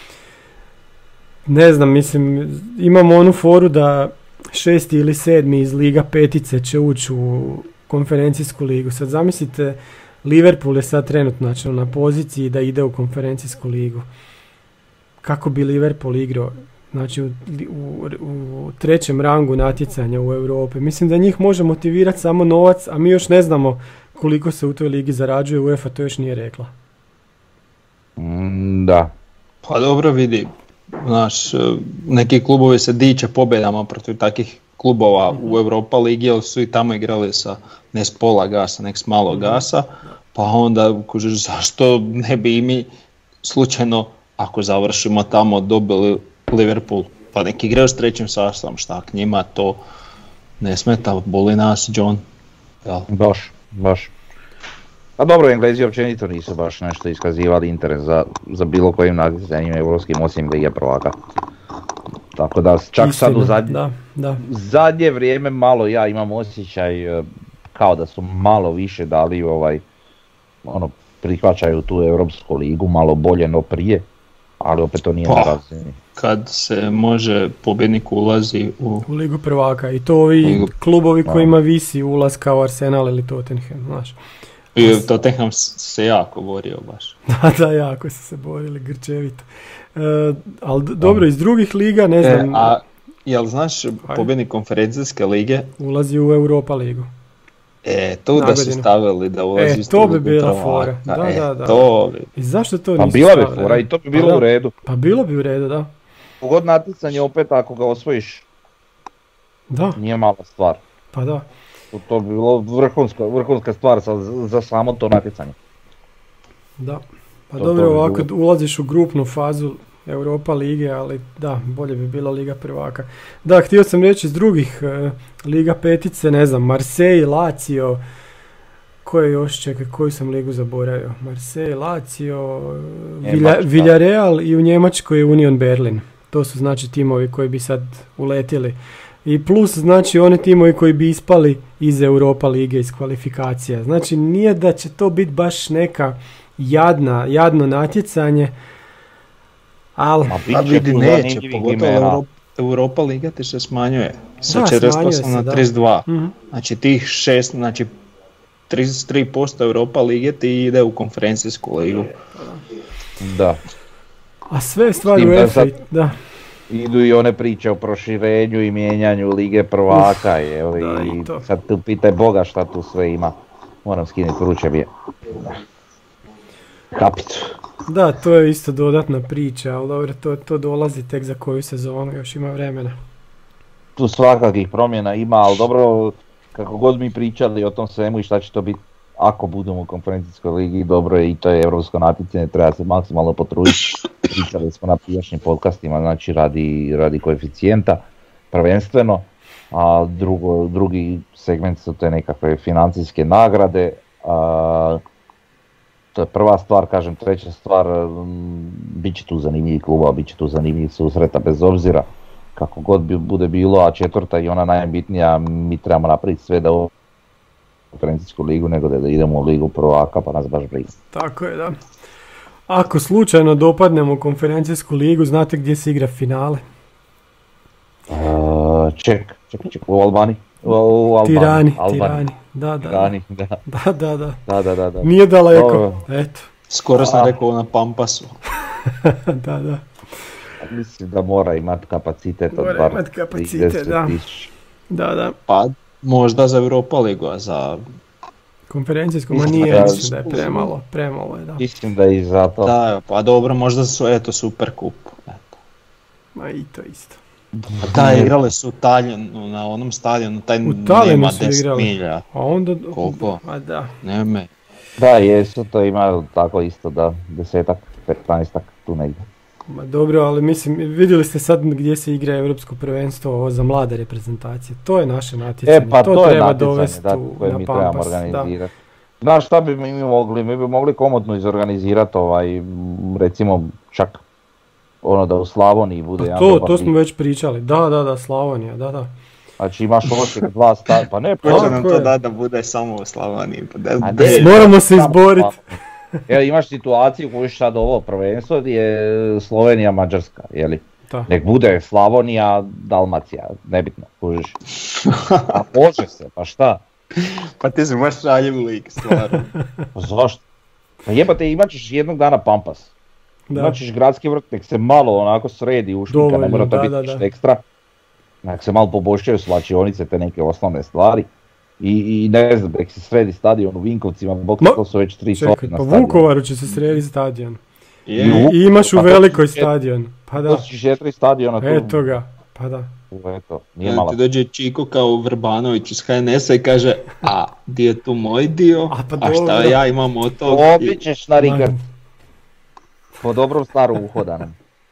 Ne znam, mislim, imamo onu foru da šesti ili sedmi iz Liga petice će ući u konferencijsku ligu. Sad zamislite, Liverpool je sad trenutno znači, na poziciji da ide u konferencijsku ligu. Kako bi Liverpool igrao znači, u, u, u trećem rangu natjecanja u Europi? Mislim da njih može motivirati samo novac, a mi još ne znamo koliko se u toj ligi zarađuje, UEFA to još nije rekla. Mm, da. Pa dobro vidi, znaš, neki klubovi se diče pobjedama protiv takvih klubova u Europa ligi, jer su i tamo igrali sa ne s pola gasa, nek s malo gasa, pa onda kužiš zašto ne bi i mi slučajno, ako završimo tamo, dobili Liverpool, pa nek igraju s trećim sastavom, šta k njima to ne smeta, boli nas John. Jel? Baš, baš. Pa dobro, Englezi općenito nisu baš nešto iskazivali interes za, za bilo kojim natjecanjima evropskim osim Lige prvaka. Tako da čak sad u Istina, zadnje, da, da. zadnje vrijeme malo ja imam osjećaj e, kao da su malo više dali ovaj, ono, prihvaćaju tu Europsku ligu malo bolje no prije, ali opet to nije na Pa. razini. Kad se može, pobjednik ulazi u... U Ligu prvaka i to ovi Ligu- klubovi Da. kojima visi ulaz kao Arsenal ili Tottenham, znaš. I Tottenham se jako borio baš. Da, da, jako su se borili grčevito. E, ali d- dobro, iz drugih liga, ne E, znam, a jel znaš pobjednik konferencijske lige? ulazi u Europa ligu. E, tu da su Nagodinu. stavili da ulazi E, iz to bi Ligu bila prvaka. fora. Da, E, da, da. to bi. I zašto to Pa nisu bila bi stavili? fora i to bi Pa bilo da. u redu. Pa bilo bi u redu, da. Pogod natjecanje opet ako ga osvojiš Da, nije mala stvar. pa da. To, to bi bilo vrhunska, vrhunska stvar za, za samo to natjecanje. Da. Pa To- dobro, to bi ovako bilo. ulaziš u grupnu fazu Europa lige, ali da, bolje bi bila Liga prvaka. Da, htio sam reći iz drugih e, Liga petice, ne znam, Marseille, Lazio, koje još, čekaj, koju sam ligu zaboravio? Marseille, Lazio, Vilja, Njemačka. Villarreal i u Njemačkoj je Union Berlin. To su znači timovi koji bi sad uletjeli. I plus znači oni timovi koji bi ispali iz Europa lige, iz kvalifikacija. Znači nije da će to biti baš neka jadna, jadno natjecanje, ali Ma Pa bit će vidi, tu neće, zanimljivih pogotovo imena. Europa. Europa Liga ti se smanjuje sa Da, četrdeset smanjuje osam se, na da. trideset dva. Mhm. Znači tih šest, znači trideset tri posto Europa Lige ti ide u konferencijsku ligu. Da. A sve stvari S tim u da F A, sad- da. Idu i one priče o proširenju i mijenjanju Lige prvaka, evo, da, i i to. sad tu pitaj Boga šta tu sve ima. Moram skinuti vruće mi je. Kapicu. Da, to je isto dodatna priča, ali dobro, to, to dolazi tek za koju sezonu, još ima vremena. Tu svakakih promjena ima, ali dobro, kako god mi pričali o tom svemu i šta će to biti ako budemo u konferencijskoj ligi, dobro je i to je europsko natjecanje, treba se maksimalno potruditi. Pričali smo na prijašnjim podcastima, znači radi, radi koeficijenta prvenstveno, a drugo, drugi segment su te nekakve financijske nagrade. A, to je prva stvar, kažem, treća stvar, m, bit će tu zanimljivih kluba, bit će tu zanimljivih susreta bez obzira kako god bi, bude bilo, a četvrta i ona najbitnija, mi trebamo napraviti sve da u konferencijsku ligu nego da, da idemo u ligu prvaka pa nas baš briga. Tako je, da. Ako slučajno dopadnemo u konferencijsku ligu, znate gdje se igra finale? Uh, ček, ček, ček, u Albani. U, u Albani. Tirani, Albani. Tirani. Da, da, da. Tirani, da. Da, da, da. Da, da, da, da. Nije daleko, Dobro. eto. Skoro sam A. rekao na Pampasu. Da, da. Mislim da mora imati kapacitet od Mora bar imat kapacitet, trideset da. tisuća. Da, da. Pa možda za Europa Ligu, a za... Konferencijsko, ma Mislim nije, da- mislim da je premalo, premalo je, da. Mislim da je i zato. Da, pa dobro, možda su, eto, Super Kup. Eto. Ma i to isto. Pa da, igrale su u Taljanu, na onom stadionu, taj U Taljanu nema su deset igrali. milja. A onda... Koliko? Ma da. Nema. Da, jesu, to ima tako isto da desetak, petnaestak tu negdje. Ma dobro, ali mislim, vidjeli ste sad gdje se igra Europsko prvenstvo ovo za mlade reprezentacije. To je naše natjecanje. E pa to, je treba natjecanje dovesti da, u- koje na mi trebamo Pampas, da. organizirati. Znaš šta bi mi mogli? Mi bi mogli komotno izorganizirati ovaj, m, recimo čak ono da u Slavoniji bude Pa jedan to, dobar to smo lig. već pričali. Da, da, da, Slavonija, da, da. Znači imaš Osijek dva stadiona, pa ne, Ko će Tako nam je. to da da bude samo u Slavoniji? Pa da, A da- ne, Moramo se samo izboriti. Slavonija. Evo imaš situaciju koju sad ovo prvenstvo gdje je Slovenija, Mađarska, jeli? Da. Nek bude Slavonija, Dalmacija, nebitno, kužiš. A može se, pa šta? Pa ti si baš šaljiv lik, stvarno. Pa zašto? Pa jebate, imat ćeš jednog dana Pampas. Da. Imat ćeš gradski vrt, nek se malo onako sredi ušmika, ne Dovoljno, mora to da, biti da, ništa da. ekstra. Nek se malo poboljšaju svlačionice, te neke osnovne stvari. I, i ne znam, nek se sredi stadion u Vinkovcima, bok Ma, to su već tri Čekaj, sobe na pa stadionu. Vukovaru će se srediti stadion. Je, Ju. I imaš u Pa to velikoj su čet- stadion. Pa da, To su četiri stadiona tu. eto ga. Pa da. Eto, nije Evo mala. ti dođe Čiko kao Vrbanović iz H N S-a i kaže, a di je tu moj dio, A, pa a šta dobro. ja imam od tog? Dobit ćeš na Rikard, po dobrom starom uhodanom.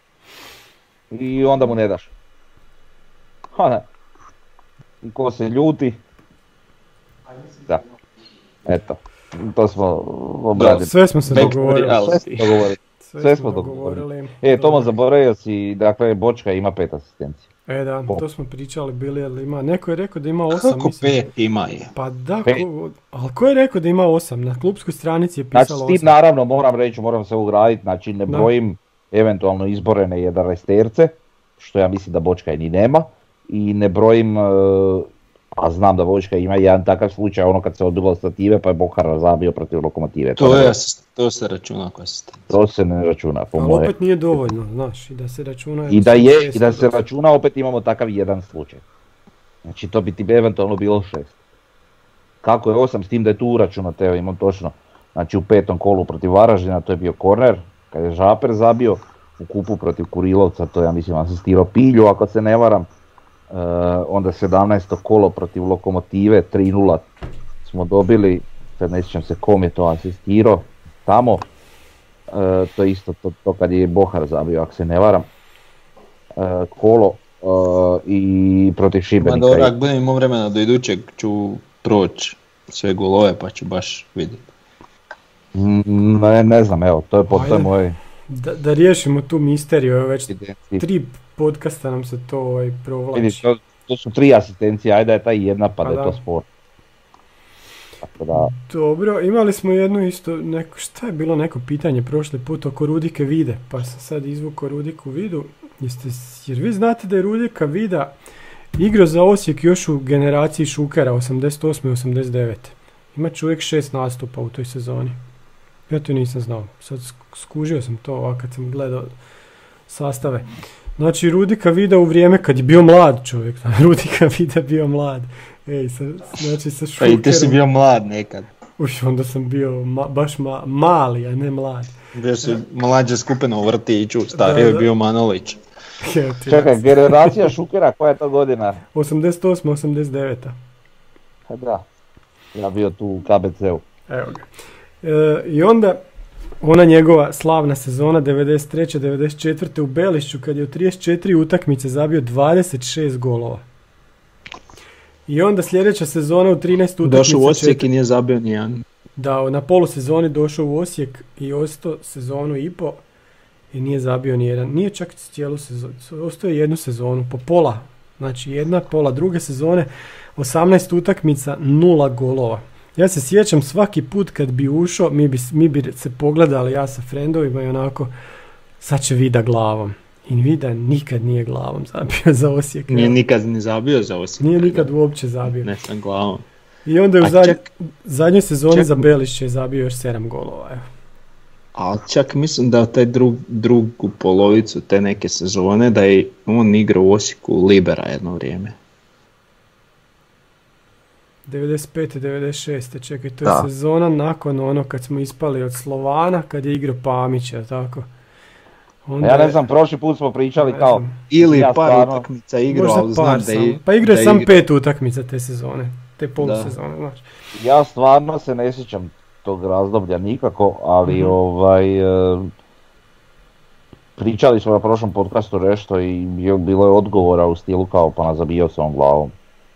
I onda mu ne daš. Ha ne. I ko se ljuti. Da. Eto. To smo obradili. Sve smo se Back to dogovorili. reality. Sve smo dogovorili. Sve, sve smo smo dogovorili. E, Tomo, zaboravio si, dakle, Bočka ima pet asistencija. E da, to smo pričali bili, ali ima, neko je rekao da ima osam, Kako mislim. pet ima je? Pa da, Pet. ko, ali ko je rekao da ima osam? Na klubskoj stranici je Znači, pisalo s tim osam. naravno moram reći, moram se ugraditi, znači ne Da. brojim eventualno izborene jedanaesterce, što ja mislim da Bočka i ni nema, i ne brojim, e, a znam da Bočka ima jedan takav slučaj, ono kad se odbilo od stative pa je Bohar razabio protiv Lokomotive. To, ne- je, asist- to se računa kao asistent. to se ne računa, po Ali moje. opet nije dovoljno, znaš, i da se računa... I da je, šest i da se dok- računa, opet imamo takav jedan slučaj. Znači to bi ti eventualno bilo šest. Kako je osam, s tim da je tu uračunato, evo imam točno. Znači u petom kolu protiv Varaždina to je bio korner, kad je Žaper zabio, u kupu protiv Kurilovca, to ja mislim asistirao Pilju, ako se ne varam. E, onda sedamnaesto kolo protiv Lokomotive, tri nula smo dobili, sad ne sjećam se kom je to asistirao, tamo. E, to je isto to, to kad je Bohar zabio, ako se ne varam. E, kolo e, i protiv Ma Šibenika. dobro, ako budem imao vremena do idućeg ću proći sve golove pa ću baš vidjeti. Mm, Ne, ne znam, evo, to je po Ajde. toj mojoj Da, da riješimo tu misteriju, evo već identici. tri podcasta nam se to ovaj, Vidi, provlači. to, to su tri asistencije, ajde da je taj jedna pa Pa da je da. to sport. Tako da, Dobro, imali smo jednu isto, neko, šta je bilo neko pitanje prošli put oko Rudike Vide, pa sam sad izvukao Rudiku Vidu. Jeste, jer vi znate da je Rudika Vida igrao za Osijek još u generaciji Šukera, osamdeset osme i osamdeset devete Ima čovjek šest nastupa u toj sezoni. Ja to nisam znao. Sad skužio sam to ovako kad sam gledao sastave. Znači Rudika Vida u vrijeme kad je bio mlad čovjek. Rudika Vida bio mlad. Ej, sa, znači sa Šukerom. Pa i ti si bio mlad nekad. Uš, onda sam bio ma, baš ma, mali, a ne mlad. Bio si mlađe skupina u vrtiću, stariji je bio Manolić. Čekaj, generacija Šukera, koja je to godina? osamdeset osma osamdeset deveta Ha da, ja bio tu u K B C-u. Evo ga. E, I onda ona njegova slavna sezona devedeset treće devedeset četvrte u Belišću kad je u trideset četiri utakmice zabio dvadeset šest golova. I onda sljedeća sezona u trinaest utakmica. Došao u Osijek četiri... i nije zabio nijedan. Da, na polusezoni došao u Osijek i ostao sezonu i po i nije zabio nijedan. Nije čak cijelu sezonu, ostao je jednu sezonu, po pola. Znači jedna pola druge sezone, osamnaest utakmica, nula golova. Ja se sjećam svaki put kad bi ušao, mi bi, mi bi se pogledali ja sa frendovima i onako, sad će Vida glavom. I Vida nikad nije glavom zabio za Osijek. Nije nikad ni zabio za Osijek. Nije nikad uopće zabio. Ne sam glavom. I onda je u zadnj, čak, zadnjoj sezoni čak, za Belišće je zabio još sedam golova. Evo. Ali čak mislim da taj drug, drugu polovicu te neke sezone da je on igrao u Osijeku Libera jedno vrijeme. devedeset pete devedeset šeste čekaj, to je da. Sezona nakon ono kad smo ispali od Slovana, kad je igrao Pamića, tako. Onda ja ne znam, prošli put smo pričali kao... Ili ja par stvarno, utakmica igrao, ali znam da je... Pa igrao je sam igra. pet utakmica te sezone, te polusezone, znaš. Ja stvarno se ne sjećam tog razdoblja nikako, ali mm-hmm. ovaj... E, pričali smo na prošlom podcastu nešto i bilo je odgovora u stilu kao pa nas zabijao s ovom glavom.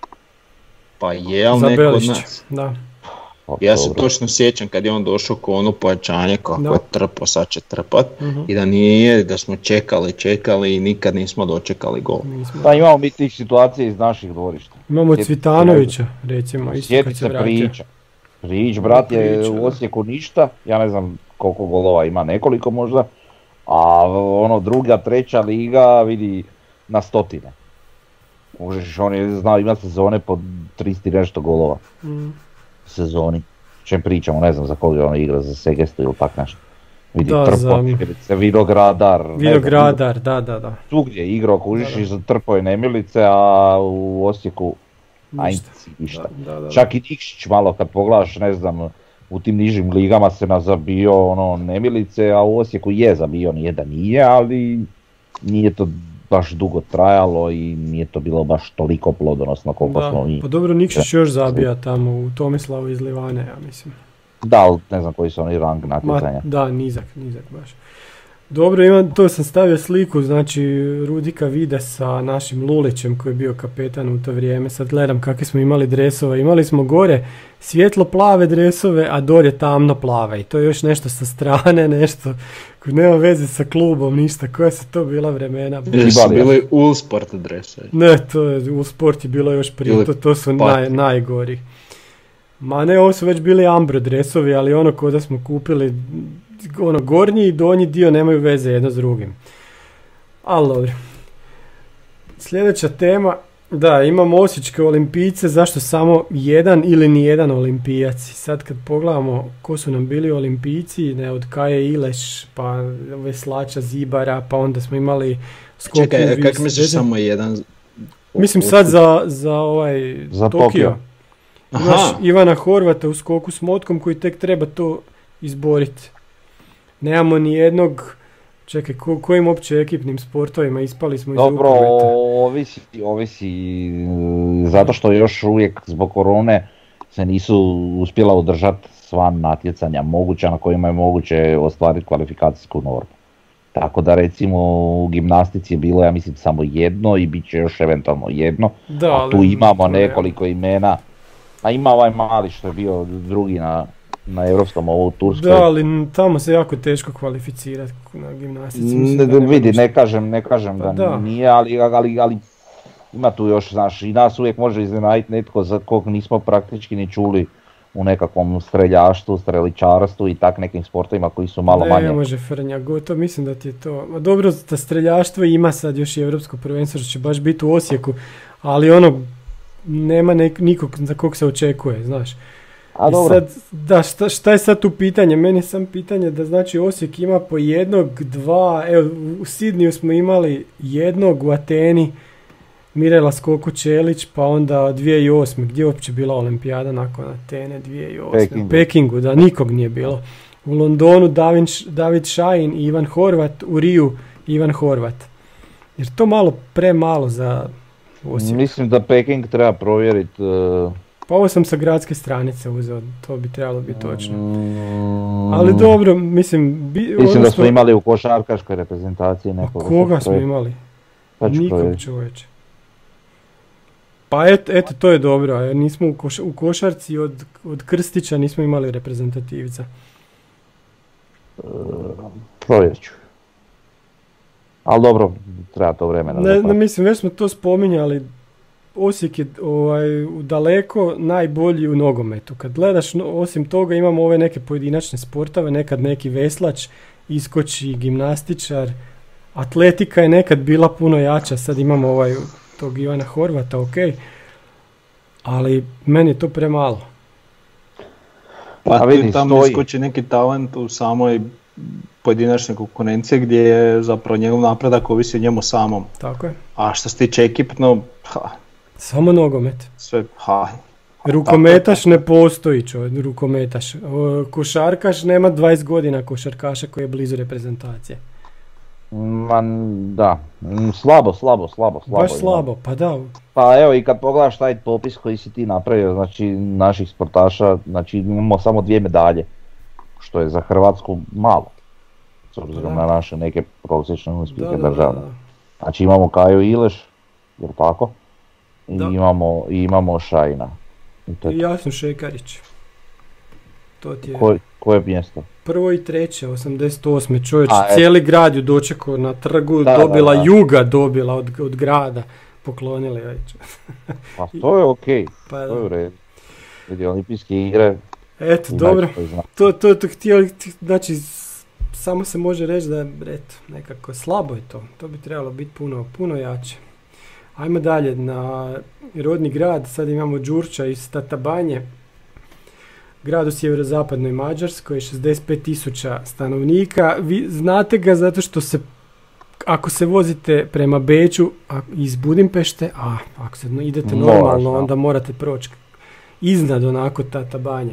Pa je, ali neko od nas. Da. Ja se točno sjećam kad je on došao ko ono pojačanje kako da. je trpo, sad će trpat uh-huh. i da nije, da smo čekali, čekali i nikad nismo dočekali gol. Nismo. Da, imamo mi tih situacija iz naših dvorišta. Imamo Cvitanovića, recimo, isto kad se vratio. Priča. Prič, brat je priča, u Osijeku ništa, ja ne znam koliko golova ima, nekoliko možda, a ono druga, treća liga vidi na stotine. Možeš, on je znao ima sezone po tristo nešto golova. Mm. Sezoni. Čem pričamo, ne znam za koga on igra, za Segestu ili tak nešto. Vidi, da, Trpo, za... Vinogradar. Vinogradar, da, da, da. Tu gdje je igrao, kužiš, i za Trpo je Nemilice, a u Osijeku ništa. ništa. Da, da, da. Čak i Nikšić malo kad pogledaš, ne znam, u tim nižim ligama se nas zabio ono Nemilice, a u Osijeku je zabio, nije da nije, ali nije to baš dugo trajalo i nije to bilo baš toliko plodonosno koliko da, smo mi. Pa dobro, Nikšić još zabija tamo u Tomislavu iz Livane, ja mislim. Da, ali ne znam koji su oni rang natjecanja. Da, nizak, nizak baš. Dobro, imam, to sam stavio sliku, znači Rudika Vida sa našim Lulićem koji je bio kapetan u to vrijeme. Sad gledam kakve smo imali dresove. Imali smo gore svjetlo plave dresove, a dolje tamno plave. I to je još nešto sa strane, nešto koji nema veze sa klubom, ništa. Koja su to bila vremena? Jesu bili Ullsport dresovi? Ne, to je, Ullsport je bilo još prije, to, to su naj, najgori. Ma ne, ovo su već bili Ambro dresovi, ali ono ko da smo kupili... ono gornji i donji dio nemaju veze jedno s drugim. Ali dobro. Sljedeća tema, da, imamo osječke olimpijce, zašto samo jedan ili nijedan olimpijac. Sad kad pogledamo ko su nam bili olimpijci, ne, od Kaje Ileš, pa veslača Zibara, pa onda smo imali skok. Čekaj, kako misliš samo jedan? Mislim sad za, za ovaj za Tokio. Tokio. Imaš Ivana Horvata u skoku s motkom koji tek treba to izboriti. Nemamo ni jednog, čekaj, ko, kojim uopće ekipnim sportovima ispali smo iz rukometa? Dobro, ovisi, ovisi, zato što još uvijek zbog korone se nisu uspjela održati sva natjecanja moguća na kojima je moguće ostvariti kvalifikacijsku normu. Tako da recimo u gimnastici je bilo, ja mislim, samo jedno i bit će još eventualno jedno, da, a tu imamo nekoliko imena, a ima ovaj mali što je bio drugi na... na europskom ovu Turskoj. Da, ali tamo se jako teško kvalificirati na gimnastici. Ne, ne vidi, ne kažem, ne kažem da, da nije, ali, ali, ali ima tu još, znaš, i nas uvijek može iznenaditi netko za kog nismo praktički ni čuli u nekakvom streljaštvu, streličarstvu i tak nekim sportovima koji su malo ne, manje. Ne može Frnja, gotovo, mislim da ti je to. Ma dobro, da streljaštvo ima sad još i Europsko prvenstvo, što će baš biti u Osijeku, ali ono, nema nek, nikog za kog se očekuje, znaš. A I dobro. sad, da, šta, šta je sad tu pitanje? Meni je sam pitanje da znači Osijek ima po jednog, dva, evo u Sidniju smo imali jednog, u Ateni Mirela Skoko Čelić, pa onda dvije tisuće osme. Gdje je uopće bila olimpijada nakon Atene dvije tisuće osme? Pekingu. U Pekingu, da, nikog nije bilo. U Londonu David, David Šajin i Ivan Horvat, u Riju Ivan Horvat. Jer to malo premalo za Osijek. Mislim da Peking treba provjeriti. Uh... Pa ovo sam sa gradske stranice uzeo, to bi trebalo biti točno. Mm, Ali dobro, mislim... Bi, mislim ono da što- smo imali u košarkaškoj reprezentaciji nekog. Koga smo imali? Pa ću Nikog, provjeriti. čovječe. Pa et, eto, to je dobro, jer nismo u, koš, u košarci od, od Krstića nismo imali reprezentativca. Provjerit ću. Ali dobro, treba to vremena. Ne, da ne, mislim, već smo to spominjali, Osijek je ovaj, u daleko najbolji u nogometu. Kad gledaš, no, osim toga imamo ove neke pojedinačne sportove, nekad neki veslač, iskoči, gimnastičar, atletika je nekad bila puno jača, sad imamo ovaj, tog Ivana Horvata, ok, ali meni je to premalo. Pa A tu vidi, i tamo stoji. iskoči neki talent u samoj pojedinačnoj konkurenciji gdje je zapravo njegov napredak ovisi o njemu samom. Tako je. A što se tiče ekipno, ha, Samo nogomet. sve, ha. Rukometaš ne postoji, čovjek, rukometaš. O, košarkaš nema dvadeset godina košarkaša koji je blizu reprezentacije. Ma, da, Mm, slabo, slabo, slabo, slabo. Baš ima. slabo, pa da. Pa evo i kad pogledaš taj popis koji si ti napravio, znači naših sportaša, znači imamo samo dvije medalje, što je za Hrvatsku malo, s obzirom Da. na naše neke prosječne Da, uspjehe da, da, državne. da. Znači imamo Kaju Ileš, jel tako? I Da. imamo, i imamo Šajina. I to I je to. Jasno Šekarić. To ti je Ko- koje mjesto? prvo i treće, osamdeset osme čovječ, A, e. cijeli grad ju dočekao na trgu, Da, dobila da, da. Juga, dobila od, od grada, poklonili joj. Pa to je okej, Pa, to je u redu. Vidi, olimpijske igre, eto, znaju dobro. koji zna. To, to, to htio, znači, s- samo se može reći da je, eto, nekako slabo je to. To bi trebalo biti puno, puno jače. Ajmo dalje na rodni grad, sad imamo Đurča iz Tatabanje. Grad u sjeverozapadnoj Mađarskoj, šezdeset pet tisuća stanovnika. Vi znate ga zato što se, ako se vozite prema Beču a, iz Budimpešte, a ako se idete Moraš, normalno, da. onda morate proći iznad onako Tatabanje.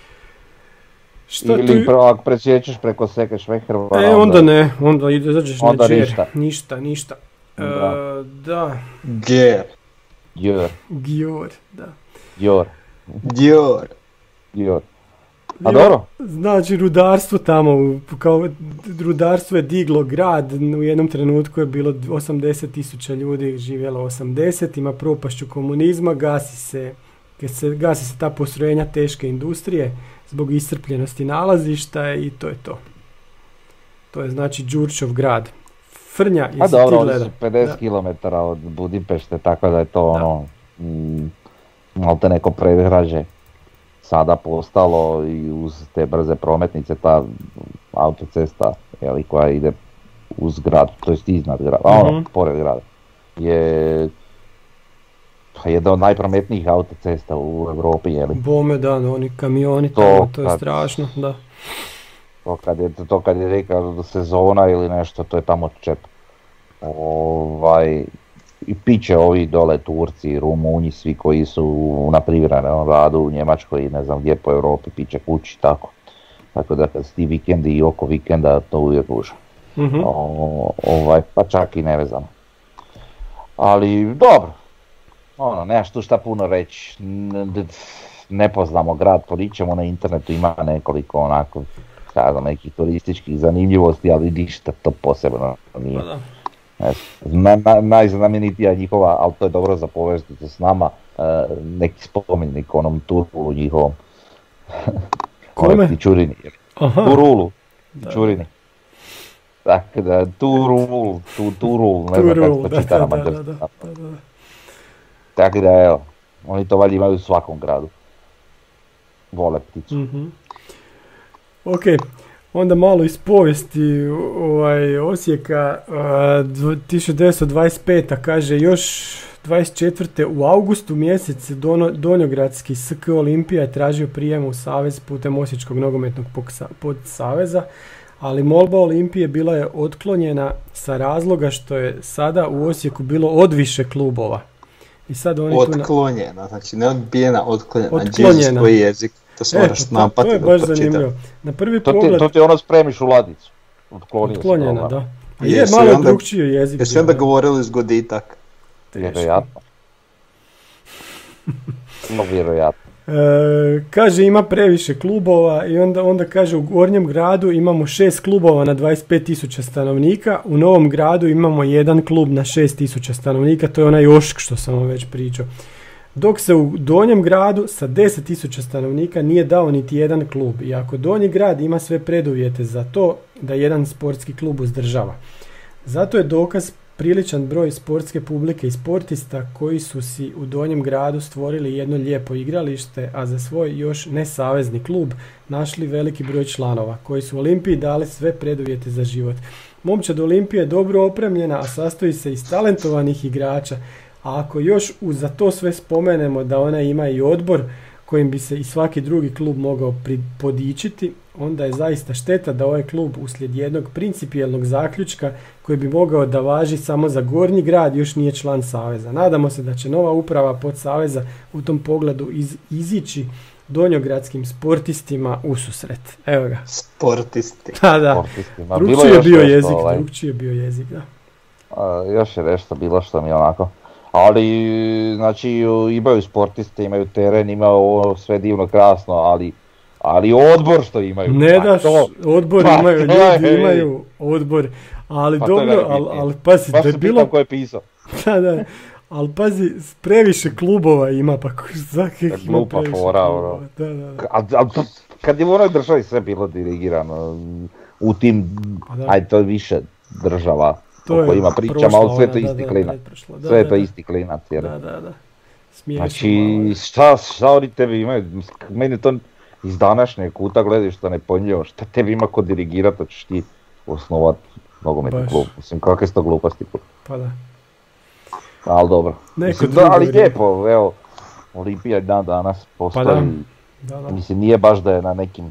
Šta Ili tu- prvo, ako presjećeš preko Seke Šveherva, E, onda ne, onda ide, izađeš na Onda Đer. ništa. Ništa, ništa. E, Da. da, Gdje? Gjor, Gjor, da. Gjor, Dior. Gjor. A Gjor, dobro, Znači, rudarstvo tamo, u- kao rudarstvo je diglo grad, u jednom trenutku je bilo osamdeset tisuća ljudi, živjelo osamdeset, ima propašću komunizma, gasi se, kad se, gasi se ta postrojenja teške industrije zbog iscrpljenosti nalazišta i to je to. To je znači Đurčov grad. Frnja, a jesi dobro, ti oni gledao? su pedeset Da. kilometara od Budimpešte, tako da je to ono, mm, malo te neko predgrađe sada postalo i uz te brze prometnice, ta autocesta, jeli, koja ide uz grad, to jest iznad grada, a ono, Mhm. pored grada, je pa jedna od najprometnijih autocesta u Europi, jeli. Bome, da, no, oni kamioni To tamo, to je kad- strašno, da. To kad je, to kad je rekao sezona ili nešto, to je tamo čep. Ovaj, i piće ovi dole Turci, Rumunji, svi koji su na privremenom radu u Njemačkoj i ne znam gdje po Europi, piće kući, tako. Tako da kad su ti vikendi i oko vikenda, to uvijek guža. Mhm. O, ovaj, pa čak i nevezano. Ali dobro, ono, nemaš tu šta puno reći. N- d- Ne poznamo grad, poričemo na internetu, ima nekoliko onako, šta znam, nekih turističkih zanimljivosti, ali ništa to posebno nije. Pa da. Ne znam, na, na, najznamenitija njihova, ali to je dobro za poveznicu s nama, e, neki spomenik onom Turulu njihovom. Kome? Onoj Pičurini. Aha. Turulu, Da. Pičurini. Tako da, Turul, tu, Turul, ne znam Turul, kako da, to čita na da, da, da, mađarskom. da, da, da. Tako da evo, oni to valjda imaju u svakom gradu. vole pticu. Mhm. Ok, onda malo iz povijesti ovaj, Osijeka, uh, tisuću devetsto dvadeset peta kaže još dvadeset četvrte u augustu mjesec Dono, Donjogradski S K Olimpija je tražio prijem u savez putem Osječkog nogometnog podsaveza, ali molba Olimpije bila je otklonjena sa razloga što je sada u Osijeku bilo odviše klubova. I sad oni otklonjena, tu na... znači ne odbijena, otklonjena, otklonjena. koji jezik, to se e, moraš to, napati. to je baš zanimljivo. Na prvi to pogled... Ti, to ti ono spremiš u ladicu. Otklonio otklonjena, da. A je jesu malo onda, drugčiji jezik. Jesu onda govorili zgoditak? Vjerojatno. No, vjerojatno. E, kaže ima previše klubova i onda, onda kaže u Gornjem gradu imamo šest klubova na dvadeset pet tisuća stanovnika, u Novom gradu imamo jedan klub na šest tisuća stanovnika, to je onaj Ošk što sam vam već pričao. Dok se u Donjem gradu sa deset tisuća stanovnika nije dao niti jedan klub. I ako Donji grad ima sve preduvjete za to da jedan sportski klub uzdržava. Zato je dokaz priličan broj sportske publike i sportista koji su si u Donjem gradu stvorili jedno lijepo igralište, a za svoj još nesavezni klub našli veliki broj članova koji su Olimpiji dali sve preduvjete za život. Momčad Olimpije je dobro opremljena, a sastoji se iz talentovanih igrača. A ako još za to sve spomenemo da ona ima i odbor kojim bi se i svaki drugi klub mogao podičiti, onda je zaista šteta da ovaj klub uslijed jednog principijelnog zaključka koji bi mogao da važi samo za Gornji grad još nije član saveza. Nadamo se da će nova uprava podsaveza u tom pogledu iz, izići donjogradskim sportistima u susret. Evo ga. Sportisti. Da, da. Drugčiji je bio jezik, ovaj. drugčiji je bio jezik, da. A, još je nešto bilo što mi je onako. Ali, znači, imaju sportiste, imaju teren, imaju ovo sve divno, krasno, ali, ali odbor što imaju. Ne daš, to, odbor pa imaju, ljudi je, imaju odbor, ali pa dobro, ali, ali pazi, pa da je bilo... Ko je pisao. Da, da, ali pazi, previše klubova ima, pa za kih ima previše fora, klubova. Da, da, da. Al, al, kad je u onoj državi sve bilo dirigirano, u tim, pa aj to više država. To je ima pričama, ali sve to isti da, klinac. Da, sve da, to da. isti klinac. Jer... Da, da, da. Smiješno znači, šta, šta oni tebi imaju? Meni to iz današnjeg kuta gledaš što ne pojmljivo. Šta tebi ima ko dirigirati, da ćeš ti osnovat nogometni klub. Mislim, kakve su to gluposti. Pa da. Ali dobro. Mislim, da, ali lijepo, evo, Olimpija dan danas postoji. Pa da. Da, da. Mislim, nije baš da je na nekim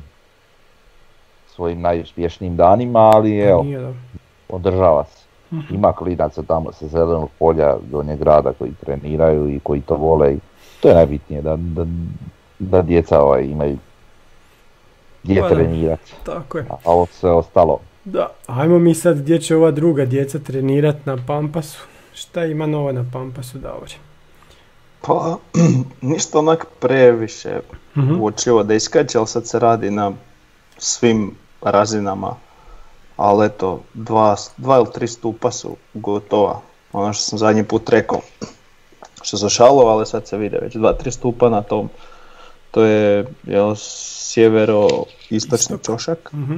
svojim najuspješnijim danima, ali evo, nije, da. Održava se. Ima klinaca tamo sa Zelenog polja, Donjeg grada koji treniraju i koji to vole i to je najbitnije da, da, da djeca ovaj, imaju gdje pa trenirati. Tako je. A ovo sve ostalo. Da, ajmo mi sad gdje će ova druga djeca trenirati na Pampasu. Šta ima novo na Pampasu, Davor? Pa, ništa onak previše uh-huh. uočivo da iskače, ali sad se radi na svim razinama. Ali eto, dva, dva ili tri stupa su gotova, ono što sam zadnji put rekao, što se šalo, ali sad se vide već dva, tri stupa na tom, to je jel, sjevero-istočni čošak mm-hmm.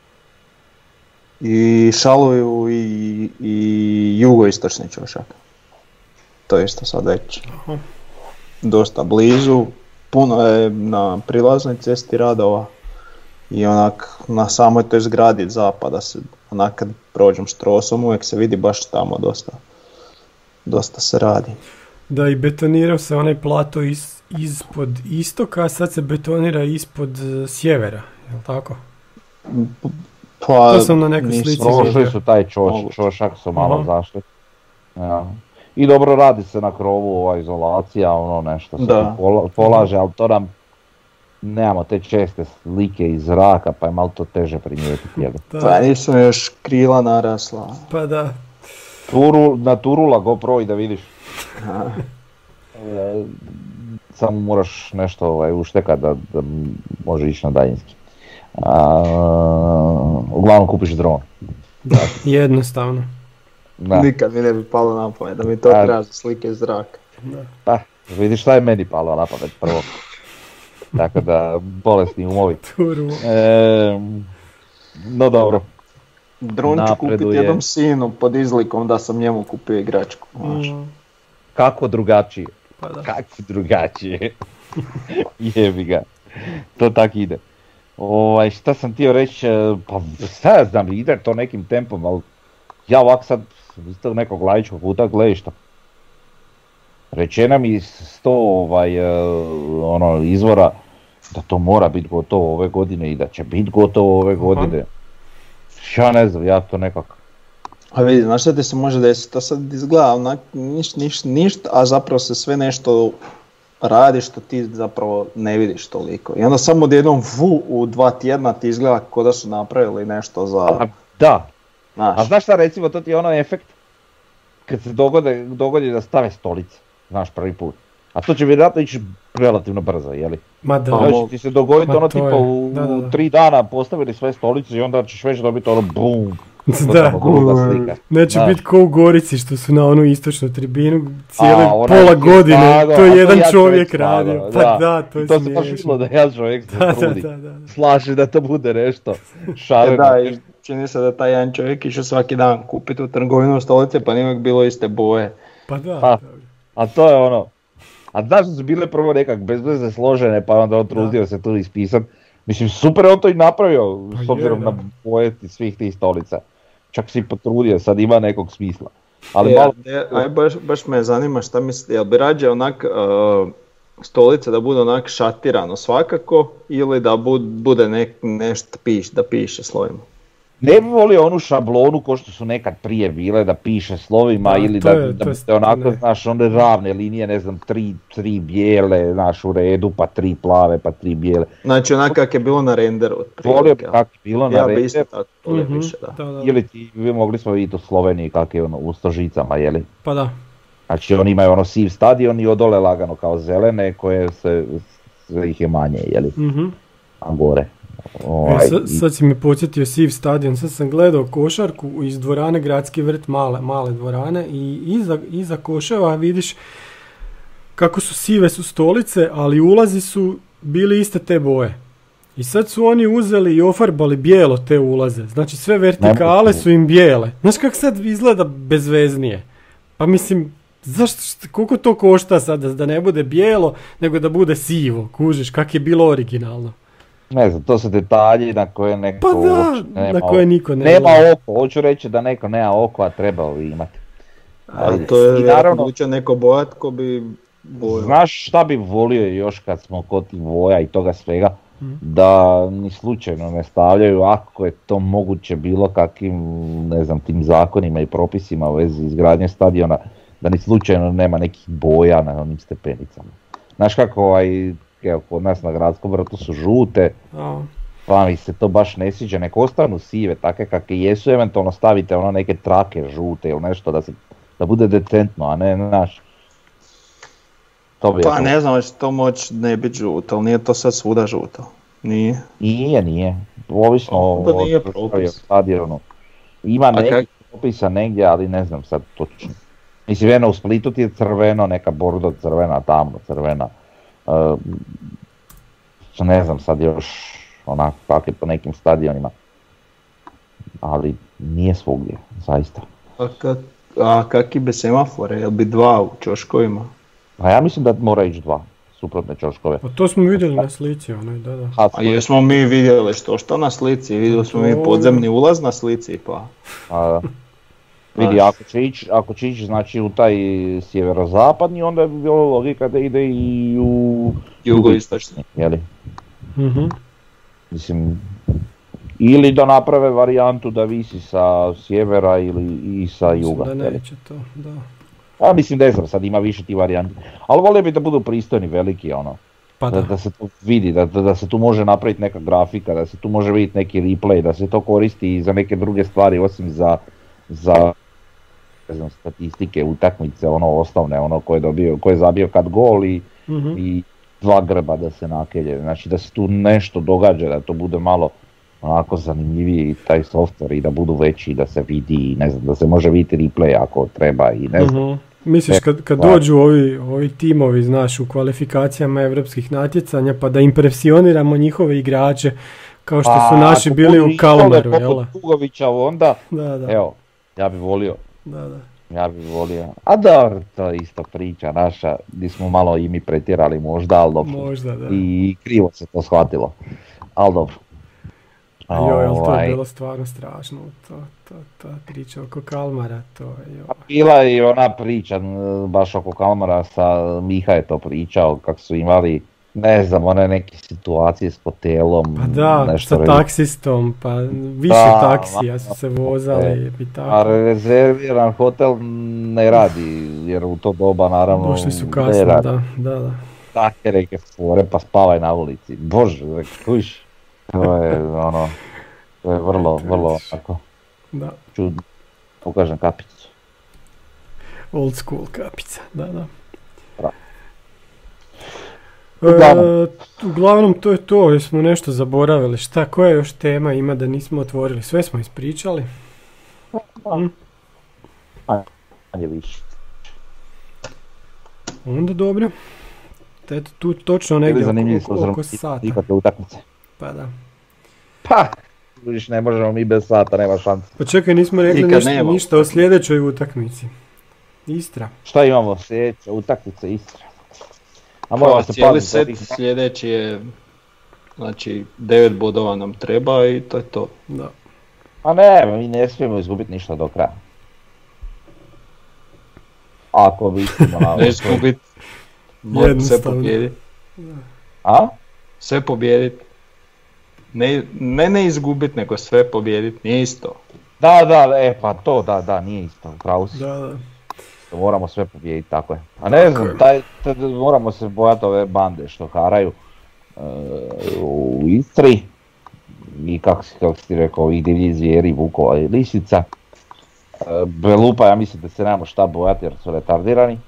i šaluju i, i jugoistočni čošak, to je isto sad već uh-huh. dosta blizu, puno je na prilaznoj cesti radova. I onak na samoj toj zgradi zapada se, onak kad prođem štrosom uvijek se vidi baš tamo dosta, dosta se radi. Da, i betonirao se onaj plato iz, ispod istoka, a sad se betonira ispod uh, sjevera, je li tako? Pa, to sam na nekoj slici vidio. Su taj čoš, čošak su malo uh-huh. zašli. Ja. I dobro radi se na krovu ova izolacija, ono nešto se pola, polaže, ali to nam nemamo te česte slike iz zraka, pa je malo to teže primijetiti. Pa nisu još krila narasla. Pa da. Turu, na Turula GoPro i da vidiš. e, samo moraš nešto ovaj, uštekat da, da može ići na daljinski. A, uglavnom kupiš dron. Da, jednostavno. Da. Nikad mi ne bi palo na pamet da mi to treba za slike iz zraka. Da. Pa, vidiš šta je meni palo na pamet prvo. Tako da, bolesni umovi. E, no dobro. Dron ću kupiti jednom sinu pod izlikom da sam njemu kupio igračku. Mm. Kako drugačije? Pa da. Kako drugačije? Jebi ga. to tak ide. Ovaj, šta sam htio reći, pa šta ja znam, ide to nekim tempom, ali ja ovak sad isto nekog laičkog puta gledašta. Rečena mi sto ovaj, ono, izvora da to mora biti gotovo ove godine i da će biti gotovo ove godine. Ja ne znam, ja to nekako. A vidi, znaš šta ti se može desiti, to sad izgleda onak ništa, ništa, ništa, a zapravo se sve nešto radi što ti zapravo ne vidiš toliko. I onda samo odjednom vu u dva tjedna ti izgleda kao da su napravili nešto za... A, da, znaš. A znaš šta recimo, to ti je ono efekt kad se dogode, dogodi da stave stolice, znaš, prvi put. A to će vjerojatno ići relativno brzo, jeli? Ma da. Znači ti se dogoditi Ma ono to tipa je. u Da, da, da. tri dana postavili sve stolice i onda ćeš već dobiti ono bum. Da, druga slika. neće Znaš. biti ko u Gorici što su na onu istočnu tribinu cijele A, onaj pola je godine, slagao, to a je to jedan ja čovjek slagao, radio. Pa da, to je to se baš smiješno. vidjelo da ja čovjek se Da, da, trudi. da, da. Slaže da to bude nešto E šareno. da, i čini se da taj jedan čovjek išao svaki dan kupiti u trgovinu stolice pa nije uvijek bilo iste boje. Pa da, A, da. a to je ono, a znaš da su bile prvo nekak bez veze složene pa onda on trudio se tu ispisat. Mislim super on to i napravio Pa s obzirom je, na da. boje svih tih stolica. Čak si potrudio, sad ima nekog smisla. Ali E, malo... e, aj, baš, baš me zanima šta mislite, jel bi rađe onak uh, stolice da bude onak šatirano svakako ili da bud, bude nek, nešto piš, da piše slovima? Ne bi volio onu šablonu ko što su nekad prije bile da piše slovima Da, ili to da, je- da to je bude onako, ne. znaš, one ravne linije, ne znam, tri, tri bijele, znaš, u redu, pa tri plave, pa tri bijele. Znači onak kak je bilo na renderu. Volio bi otprilike. kako je bilo na Ja bi isto redu, tako volio Mhm, više, da. da, da. ili ti, vi mogli smo vidjeti u Sloveniji kako je ono u stožicama, jeli? Pa da. Znači oni imaju ono siv stadion i odole lagano kao zelene koje se, sve ih je manje, jeli? Mhm. A gore. E, Ovaj, sad, sad si me podsjetio Siv stadion, sad sam gledao košarku iz dvorane Gradski vrt, male, male dvorane i iza, iza koševa vidiš kako su sive su stolice, ali ulazi su bili iste te boje. I sad su oni uzeli i ofarbali bijelo te ulaze, znači sve vertikale su im bijele. Znaš kako sad izgleda bezveznije? Pa mislim, zašto, št- koliko to košta sad da, da ne bude bijelo, nego da bude sivo, kužiš, kak je bilo originalno. Ne znam, to su detalji na koje neko Pa da, uopće nema, na koje niko ne nema gleda. oko, hoću reći da neko nema oko, a trebao bi imati. A to je I vjerojatno naravno, odlučio neko bojat ko bi bojao. znaš šta bi volio još kad smo kod tih boja i toga svega, Mhm. da ni slučajno ne stavljaju, ako je to moguće bilo kakvim, ne znam, tim zakonima i propisima u vezi izgradnje stadiona, da ni slučajno nema nekih boja na onim stepenicama. Znaš kako ovaj, evo, kod nas na Gradskom vrtu su žute, A, pa mi se to baš ne sviđa, nek ostanu sive, takve kakve jesu, eventualno stavite ono neke trake žute ili nešto da se, da bude decentno, a ne, znaš. To bi Pa je to. ne znam, hoće to moći ne biti žuto, ali nije to sad svuda žuto. Nije. Nije, nije, ovisno o, Onda nije o propis. stadionu. Ima A nekih kak- propisa negdje, ali ne znam sad točno. Mislim, jedno u Splitu ti je crveno, neka bordo crvena, tamno crvena. Uh, ne znam sad još onako kako je po nekim stadionima. Ali nije svugdje, zaista. A, kak, a kakvi bi semafore, jel bi dva u ćoškovima? A ja mislim da mora ići dva suprotne ćoškove. pa to smo vidjeli na slici, onaj, da, da. A, A jesmo mi vidjeli što što na slici, vidjeli smo mi podzemni ulaz na slici, pa... a, vidi, Znaš. ako će ići, ako će ići znači u taj sjeverozapadni, onda bi bilo logika da ide i u Jugoistočni. jeli? Mhm. Mislim, ili da naprave varijantu da visi sa sjevera ili i sa juga. Da jeli? neće to, da. A mislim, ne znam, sad ima više ti varijanti. Ali volio bi da budu pristojni, veliki, ono. Pa Da, da. da se to vidi, da, da, da se tu može napraviti neka grafika, da se tu može vidjeti neki replay, da se to koristi i za neke druge stvari osim za, za ne znam, statistike, utakmice, ono osnovne, ono ko je dobio, ko je zabio kad gol i, Mhm. i dva grba da se nakelje. Znači da se tu nešto događa, da to bude malo onako zanimljiviji taj software i da budu veći, da se vidi, i ne znam, da se može vidjeti replay ako treba i ne znam. Mhm. Misliš kad, kad Da. dođu ovi, ovi timovi, znaš, u kvalifikacijama europskih natjecanja, pa da impresioniramo njihove igrače, kao što su Pa, naši ako bili budu u Kalmaru, igrali jel? poput Dugovića onda, Da, da, evo, ja bi volio. da, da. Ja bih volio. A dobro, to je isto priča naša, gdje smo malo i mi pretjerali možda, ali dobro. Možda, da. I krivo se to shvatilo. Ali dobro. A joj, ali to je Ovaj, bilo stvarno strašno, to, to, to priča oko Kalmara, to je joj. Bila je i ona priča, n- baš oko Kalmara, sa Miha je to pričao, kako su imali, ne znam, one neke situacije s hotelom, Pa da, nešto sa re- taksistom, pa više Da, taksija su se vozali i a tako. rezerviran hotel ne radi, jer u to doba naravno Došli su ne kasno, radi. da, da, da. Take reke fore, pa spavaj na ulici. Bože, kuš. To je ono, to je vrlo, Eto, vrlo vidiš. onako Da, čudno. Pokažem kapicu. old school kapica, da, da. Da. E, Uglavnom. uglavnom to je to, jesmo nešto zaboravili, šta, koja još tema ima da nismo otvorili, sve smo ispričali. Mm, Manje više. onda dobro. Eto tu točno Bili negdje oko, zanimljivi oko, smo oko sata. ikakve utakmice. Pa da. Pa, vidiš, ne možemo mi bez sata, nema šanse. Pa čekaj, nismo rekli Nikad ništa, nema ništa o sljedećoj utakmici. Istra. Šta imamo sljedeće utakmice Istra? A Pa, moramo se cijeli paziti set ovih- sljedeći je, znači devet bodova nam treba i to je to. Da. A ne, mi ne smijemo izgubiti ništa do kraja. Ako mislimo na... Ne izgubit, mora sve Jednostavno. pobijediti. A? Sve pobijediti. Ne, ne ne izgubit, nego sve pobijediti, nije isto. Da, da, e pa to, da, da, nije isto, upravo si. Da, da. Moramo sve pobijediti, tako je. A ne znam, taj, taj, moramo se bojati ove bande što haraju e, u Istri. I kako si, kako si ti rekao, ovih divlji zvijeri, vukova i lisica. E, Belupa, ja mislim da se nemamo šta bojati jer su retardirani. E,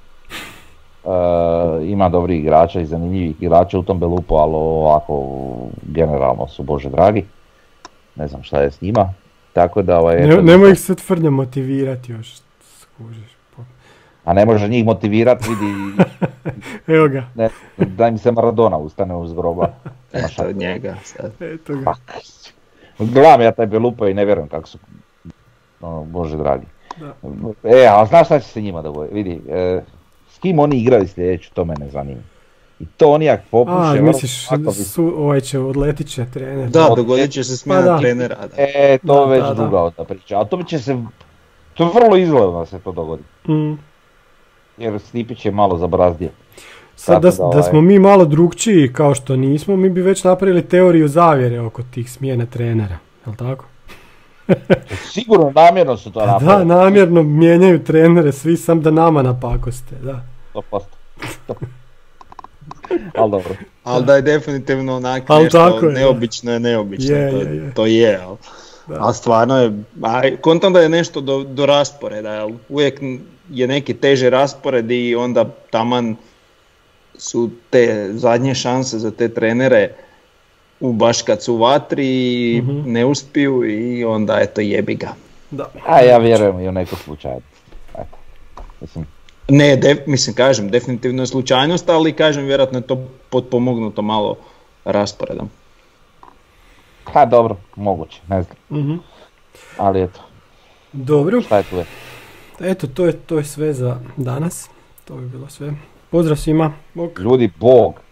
ima dobrih igrača i zanimljivih igrača u tom Belupu, ali ovako generalno su bože dragi. Ne znam šta je s njima. Tako da ovaj... Ne, eto, nemoj ih sad tvrdnja motivirati još, skužiš. po- A ne može njih motivirati, vidi, Evo ga, ne, da im se Maradona ustane uz groba. Nema šta. Eto od njega sad. eto ga. Pa, gledam ja taj Belupa i ne vjerujem kako su, ono, bože dragi. Da. E, a znaš šta će se njima dogoditi? Vidi, e, s kim oni igraju sljedeću, to mene zanima. I to oni jak popuše, A, vrlo misliš, lako bi- su, ovaj će, odletit će trener. Da, dogodit će se smjena Pa da. trenera. Da. E, to Da, je već da, da. druga onda priča, a to će se, to je vrlo izgledno da se to dogodi. Mm. Jer Stipić je malo zabrazdio. Sad da, Tako da, da ovaj- smo mi malo drugčiji kao što nismo, mi bi već napravili teoriju zavjere oko tih smjena trenera, jel tako? Sigurno namjerno su to Pa da, napravili. namjerno mijenjaju trenere svi sam da nama napakoste, da. sto posto. Ali dobro. Ali da je definitivno onak Al nešto tako je, da. neobično je neobično, Je, to, je, je. to je, ali Da. al stvarno je, a, kontam da je nešto do, do rasporeda, jel uvijek je neki teži raspored i onda taman su te zadnje šanse za te trenere u baš kad su u vatri i Mhm. ne uspiju i onda eto jebi ga. Da. A ja vjerujem i u neku slučaju. Eto. Mislim, Ne, de, mislim kažem, definitivno je slučajnost, ali kažem vjerojatno je to potpomognuto malo rasporedom. ha dobro, moguće, ne znam. Mhm. Ali eto, Dobro, šta je tu je? eto to je, to je sve za danas, to bi bilo sve. Pozdrav svima, bok. Ljudi, Bog.